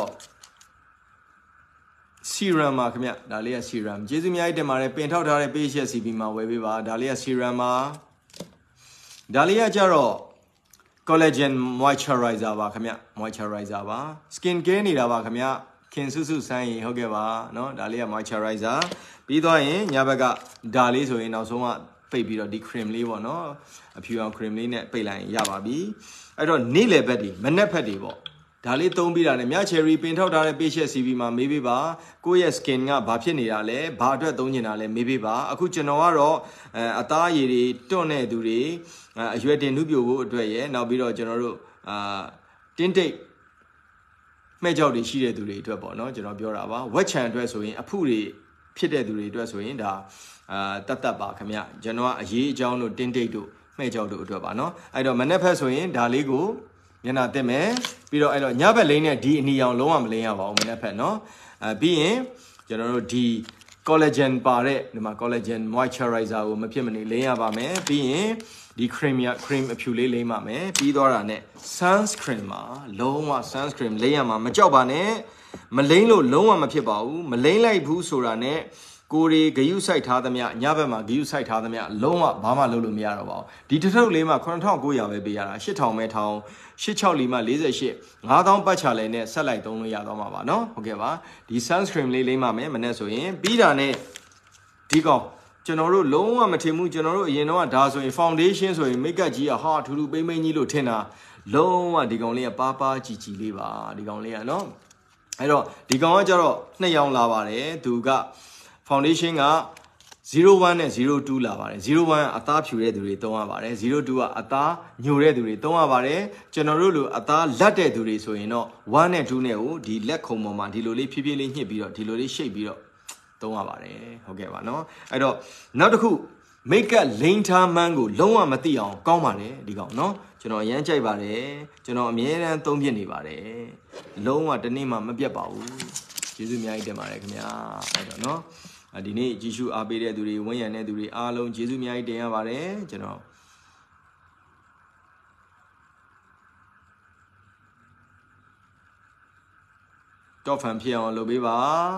serum ပါခင်ဗျဒါလေးက serum ကျေးဇူးအများကြီးတင်ပါတယ်ပင်ထောက်ထားတဲ့ page ရဲ့ C B မှာဝယ်ပေးပါဒါလေးက serum ပါဒါလေးကကြတော့ collagen moisturizer ပါခင်ဗျ moisturizer ပါ skin care နေတာပါခင်ဗျခင်စုစုဆိုင်းရင်ဟုတ်ကဲ့ပါเนาะဒါလေးက moisturizer ပြီးသွားရင်ညဘက်ကဒါလေးဆိုရင်နောက်ဆုံးကပိတ်ပြီးတော့ဒီ cream လေးပေါ့เนาะအဖြူအောင် cream လေးနဲ့ပိတ်လိုက်ရင်ရပါပြီအဲ့တော့နေ့လယ်ဘက်ဒီမနက်ဘက်ဒီပေါ့ဒါလေးသုံးပြီးတာနဲ့မြ cherry ပင်ထောက်ထားတဲ့ page ရဲ့ C V မှာမေးပေးပါကိုယ့်ရဲ့ skin ကဘာဖြစ်နေတာလဲဘာအတွက်သုံးနေတာလဲမေးပေးပါအခုကျွန်တော်ကတော့အဲအသားရည်တွေတွန့်တဲ့သူတွေအရွယ်တင်နှုတ်ပြိုဖို့အတွက်ရယ်နောက်ပြီးတော့ကျွန်တော်တို့အာတင်းတိတ်မဲ့ကြောက်တွေရှိတဲ့သူတွေအတွက်ပေါ့နော်ကျွန်တော်ပြောတာပါဝက်ချန်အတွက်ဆိုရင်အဖုတွေဖြစ်တဲ့သူတွေအတွက်ဆိုရင်ဒါအာတတ်တတ်ပါခင်ဗျကျွန်တော်ကအရေးအကြောင်းတို့တင်းတိတ်တို့မဲ့ကြောက်တို့အတွက်ပါနော်အဲ့တော့မနေ့ဖက်ဆိုရင်ဒါလေးကိုမျက်နှာတက်မယ်ပြီးတော့အဲ့တော့ညဘက်လိမ့်နဲ့ဒီအနီအောင်လုံးဝမလိမ့်ရပါဘူးမနေ့ဖက်နော်အဲပြီးရင်ကျွန်တော်တို့ဒီ collagen ပါတဲ့ဒီမှာ collagen moisturizer ကိုမဖြစ်မနေလိမ့်ရပါမယ်ပြီးရင်ဒီ cream ရ cream အဖြူလေးလိမ့်ပါမယ်ပြီးတော့တာနဲ့ sunscreen မှာလုံးဝ sunscreen လိမ့်ရမှာမကြောက်ပါနဲ့မလိမ့်လို့လုံးဝမဖြစ်ပါဘူးမလိမ့်လိုက်ဘူးဆိုတာနဲ့ကိုရီဂယုစိုက်ထားသမျှညဘက်မှာဂယုစိုက်ထားသမျှလုံးဝဘာမှလုပ်လို့မရတော့ပါဘူးဒီတစ်ထုပ်လေးမှာခုနှစ်ထောင်ကိုးရာပဲပေးရတာရှစ်ထောင်ပဲထောင်ရှစ်ချောက်လီမှာ၄၈ ငါးသောင်းပတ်ချလဲနဲ့ဆက်လိုက်သုံးလို့ရတော့မှာပါเนาะဟုတ်ကဲ့ပါဒီ sunscreen လေးလိမ့်ပါမယ်မနေ့ဆိုရင်ပြီးတာနဲ့ဒီကောင်ကျွန်တော်တို့လုံးဝမထင်ဘူးကျွန်တော်တို့အရင်တော့ဒါဆိုရင် foundation ဆိုရင် make up ကြီးကဟာထူးထူးပိမ့်ပိမ့်ကြီးလို့ထင်တာလုံးဝဒီကောင်လေးကပါပါကြည်ကြည်လေးပါဒီကောင်လေးကเนาะအဲ့တော့ဒီကောင်ကကျတော့နှစ်ရောင်လာပါတယ်သူက foundation ကzero one နဲ့zero twoလာပါတယ်zero oneအသားဖြူတဲ့သူတွေသုံးရပါတယ်zero twoကအသားညိုတဲ့သူတွေသုံးရပါတယ်ကျွန်တော်တို့လိုအသားလက်တဲ့သူတွေဆိုရင်တော့oneနဲ့twoနဲ့ကိုဒီလက်ခုံပေါ်မှာဒီလိုလေးဖြည်းဖြည်းလေးညှစ်ပြီးတော့ဒီလိုလေးရှိတ်ပြီးတော့သုံးရပါတယ်ဟုတ်ကဲ့ပါเนาะအဲ့တော့နောက်တစ်ခု make up လိမ့်ထားမှန်းကိုလုံးဝမသိအောင်ကောင်းပါတယ်ဒီကောင်เนาะကျွန်တော်အရန်ကြိုက်ပါတယ်ကျွန်တော်အမြဲတမ်းသုံးပြနေပါတယ်လုံးဝတနေ့မှမပြတ်ပါဘူးကျေးဇူးအများကြီးတင်ပါတယ်ခင်ဗျာအဲ့တော့เนาะဒီနေ့ကြည့်ရှုအားပေးတဲ့သူတွေဝန်းရံတဲ့သူတွေအားလုံးကျေးဇူးအများကြီးတင်ရပါတယ်ကျွန်တော်တော့ဖန်ဖြစ်အောင်လုပ်ပေးပါ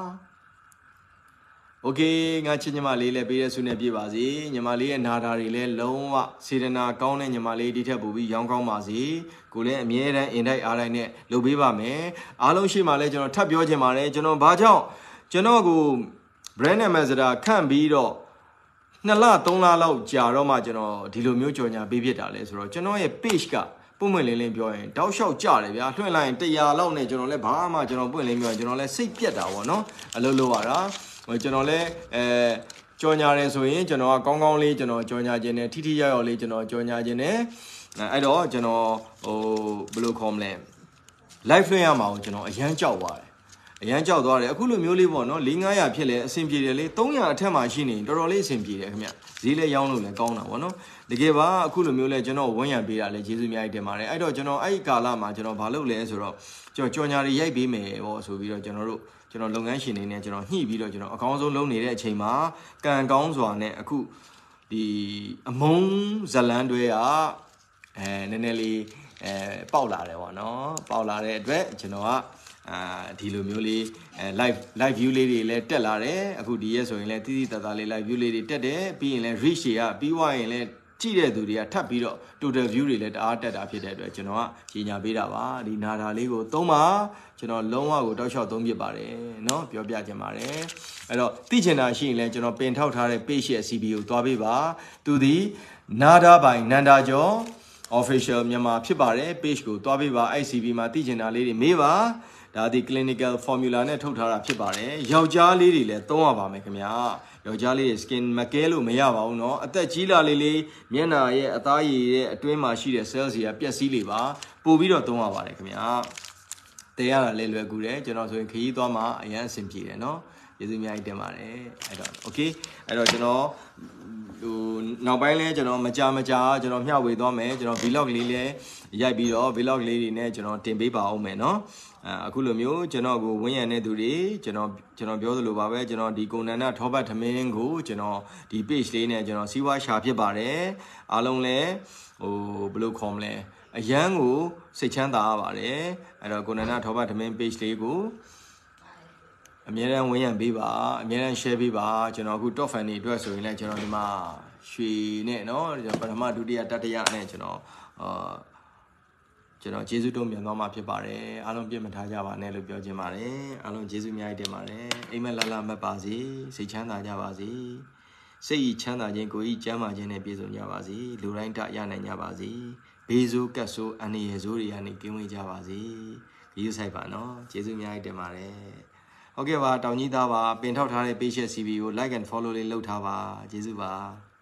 โอเคငါချစ်ညီမလေးလည်းပေးတဲ့ဆုနဲ့ပြည့်ပါစေညီမလေးရဲ့နာတာတွေလည်းလုံးဝစေတနာကောင်းတဲ့ညီမလေးဒီထက်ပိုပြီးရောင်းကောင်းပါစေကိုလည်းအမြဲတမ်းအင်တိုက်အားတိုင်းနဲ့လုပ်ပေးပါမယ်အားလုံးရှိမှလည်းကျွန်တော်ထပ်ပြောချင်ပါတယ်ကျွန်တော်ဘာကြောင့်ကျွန်တော်ကိုbrand ambassador ခန့်ပြီးတော့နှစ်လသုံးလလောက်ကြာတော့မှကျွန်တော်ဒီလိုမျိုးကြော်ညာပေးဖြစ်တာလဲဆိုတော့ကျွန်တော်ရဲ့ page ကပွင့်ပွင့်လင်းလင်းပြောရင်တောက်လျှောက်ကြတယ်ဗျာလွှင့်လိုက်ရင်တရာလောက်နဲ့ကျွန်တော်လည်းဘာမှကျွန်တော်ပွင့်လင်းပြောရင်ကျွန်တော်လည်းစိတ်ပြက်တာပေါ့နော်အလုပ်လုပ်ရတာကျွန်တော်လည်းအဲကြော်ညာတယ်ဆိုရင်ကျွန်တော်ကကောင်းကောင်းလေးကျွန်တော်ကြော်ညာခြင်းနဲ့ထိထိရောက်ရောက်လေးကျွန်တော်ကြော်ညာခြင်းနဲ့အဲ့တော့ကျွန်တော်ဟိုဘယ်လိုခေါ်မလဲ live လွှင့်ရမှာကိုကျွန်တော်အရန်ကြောက်ပါတယ်အရန်ကြောက်သွားတယ်အခုလိုမျိုးလေးပေါ့နော်၄၅ရာဖြစ်လဲအဆင်ပြေတယ်လေ၃ရာအထက်မှာရှိနေတော်တော်လေးအဆင်ပြေတယ်ခင်ဗျဈေးလဲရောင်းလို့လည်းကောင်းတာပေါ့နော်တကယ်ပါအခုလိုမျိုးလဲကျွန်တော်ဝန်းရံပေးတာလဲကျေးဇူးအများကြီးတင်ပါတယ်အဲ့တော့ကျွန်တော်အဲ့ဒီကာလမှာကျွန်တော်ဘာလုပ်လဲဆိုတော့ကျွန်တော်ကြော်ညာတွေရိုက်ပေးမယ်ပေါ့ဆိုပြီးတော့ကျွန်တော်တို့ကျွန်တော်လုပ်ငန်းရှင်တွေနဲ့ကျွန်တော်ညှိပြီးတော့ကျွန်တော်အကောင်းဆုံးလုပ်နေတဲ့အချိန်မှာကံကောင်းစွာနဲ့အခုဒီအမုံဇလန်းတွဲကအဲနည်းနည်းလေးအဲပေါက်လာတယ်ပေါ့နော်ပေါက်လာတဲ့အတွက်ကျွန်တော်ကအာဒီလိုမျိုးလေးအဲ live live view လေးတွေလည်းတက်လာတယ်အခုဒီရက်ဆိုရင်လည်းတိတိတသားလေး live view လေးတွေတက်တယ်ပြီးရင်လည်း reach တွေကပြီးွားရင်လည်းကြည့်တဲ့သူတွေကထပ်ပြီးတော့ total view တွေလည်းတအားတက်တာဖြစ်တဲ့အတွက်ကျွန်တော်ကကြီးညာပေးတာပါဒီနာတာလေးကိုသုံးပါကျွန်တော်လုံးဝကိုတောက်လျှောက်သုံးပြပါတယ်เนาะပြောပြချင်ပါတယ်အဲ့တော့သိချင်တာရှိရင်လည်းကျွန်တော်ပင်ထောက်ထားတဲ့ page ရဲ့ C B ကိုသွားပေးပါသူဒီနာတာပိုင်နန္ဒာကျော် official မြန်မာဖြစ်ပါတယ် page ကိုသွားပေးပါ I C B မှာသိချင်တာလေးတွေမေးပါဒါဒီ clinical formula နဲ့ထုတ်ထားတာဖြစ်ပါတယ်ယောက်ျားလေးတွေလည်းသုံးရပါမယ်ခင်ဗျာယောက်ျားလေး skin မကဲလို့မရပါဘူးเนาะအသက်ကြီးလာလေးလေးမျက်နှာရဲ့အသားရည်ရဲ့အတွင်းမှာရှိတဲ့ cells တွေကပျက်စီးလေပါပို့ပြီးတော့သုံးရပါတယ်ခင်ဗျာတဲရတာလည်းလွယ်ကူတယ်ကျွန်တော်ဆိုရင်ခရီးသွားမှအရန်အဆင်ပြေတယ်เนาะကျေးဇူးအများကြီးတင်ပါတယ်အဲ့တော့ okay အဲ့တော့ကျွန်တော်ဟိုနောက်ပိုင်းလဲကျွန်တော်မကြာမကြာကျွန်တော်မျှဝေသွားမယ်ကျွန်တော် vlog လေးလဲရိုက်ပြီးတော့ vlog လေးတွေနဲ့ကျွန်တော်တင်ပေးပါအောင်မယ်เนาะအခုလိုမျိုးကျွန်တော်ကိုဝင်းရံတဲ့သူတွေကျွန်တော်ကျွန်တော်ပြောသလိုပါပဲကျွန်တော်ဒီကိုနန္ဒထောပတ်ထမင်းကိုကျွန်တော်ဒီ page လေးနဲ့ကျွန်တော်စီးပွားရှာဖြစ်ပါတယ်အားလုံးလဲဟိုဘယ်လိုခေါ်မလဲအရန်ကိုစိတ်ချမ်းသာရပါတယ်အဲ့တော့ကိုနန္ဒထောပတ်ထမင်း page လေးကိုအများရန်ဝင်းရံပေးပါအများရန် share ပေးပါကျွန်တော်အခု top fan တွေအတွက်ဆိုရင်လည်းကျွန်တော်ဒီမှာရွှေနဲ့เนาะပထမဒုတိယတတိယနဲ့ကျွန်တော်အာကျွန်တော်ကျေးဇူးတုံးပြန်သွားမှာဖြစ်ပါတယ်အားလုံးပြည့်မထားကြပါနဲ့လို့ပြောချင်ပါတယ်အားလုံးကျေးဇူးအများကြီးတင်ပါတယ်အိမ်မက်လာလာမတ်ပါစေစိတ်ချမ်းသာကြပါစေစိတ်ဤချမ်းသာခြင်းကိုယ်ဤကျမ်းမာခြင်းနဲ့ပြည့်စုံကြပါစေလူတိုင်းတရနိုင်ကြပါစေဘေးဆိုးကတ်ဆိုးအနေရဆိုးတွေကနေကင်းဝေးကြပါစေဒီယူဆိုင်ပါနော်ကျေးဇူးအများကြီးတင်ပါတယ်ဟုတ်ကဲ့ပါတောင်ကြီးသားပါပင်ထောက်ထားတဲ့ page စီဗီကို like and follow လေးလုပ်ထားပါကျေးဇူးပါ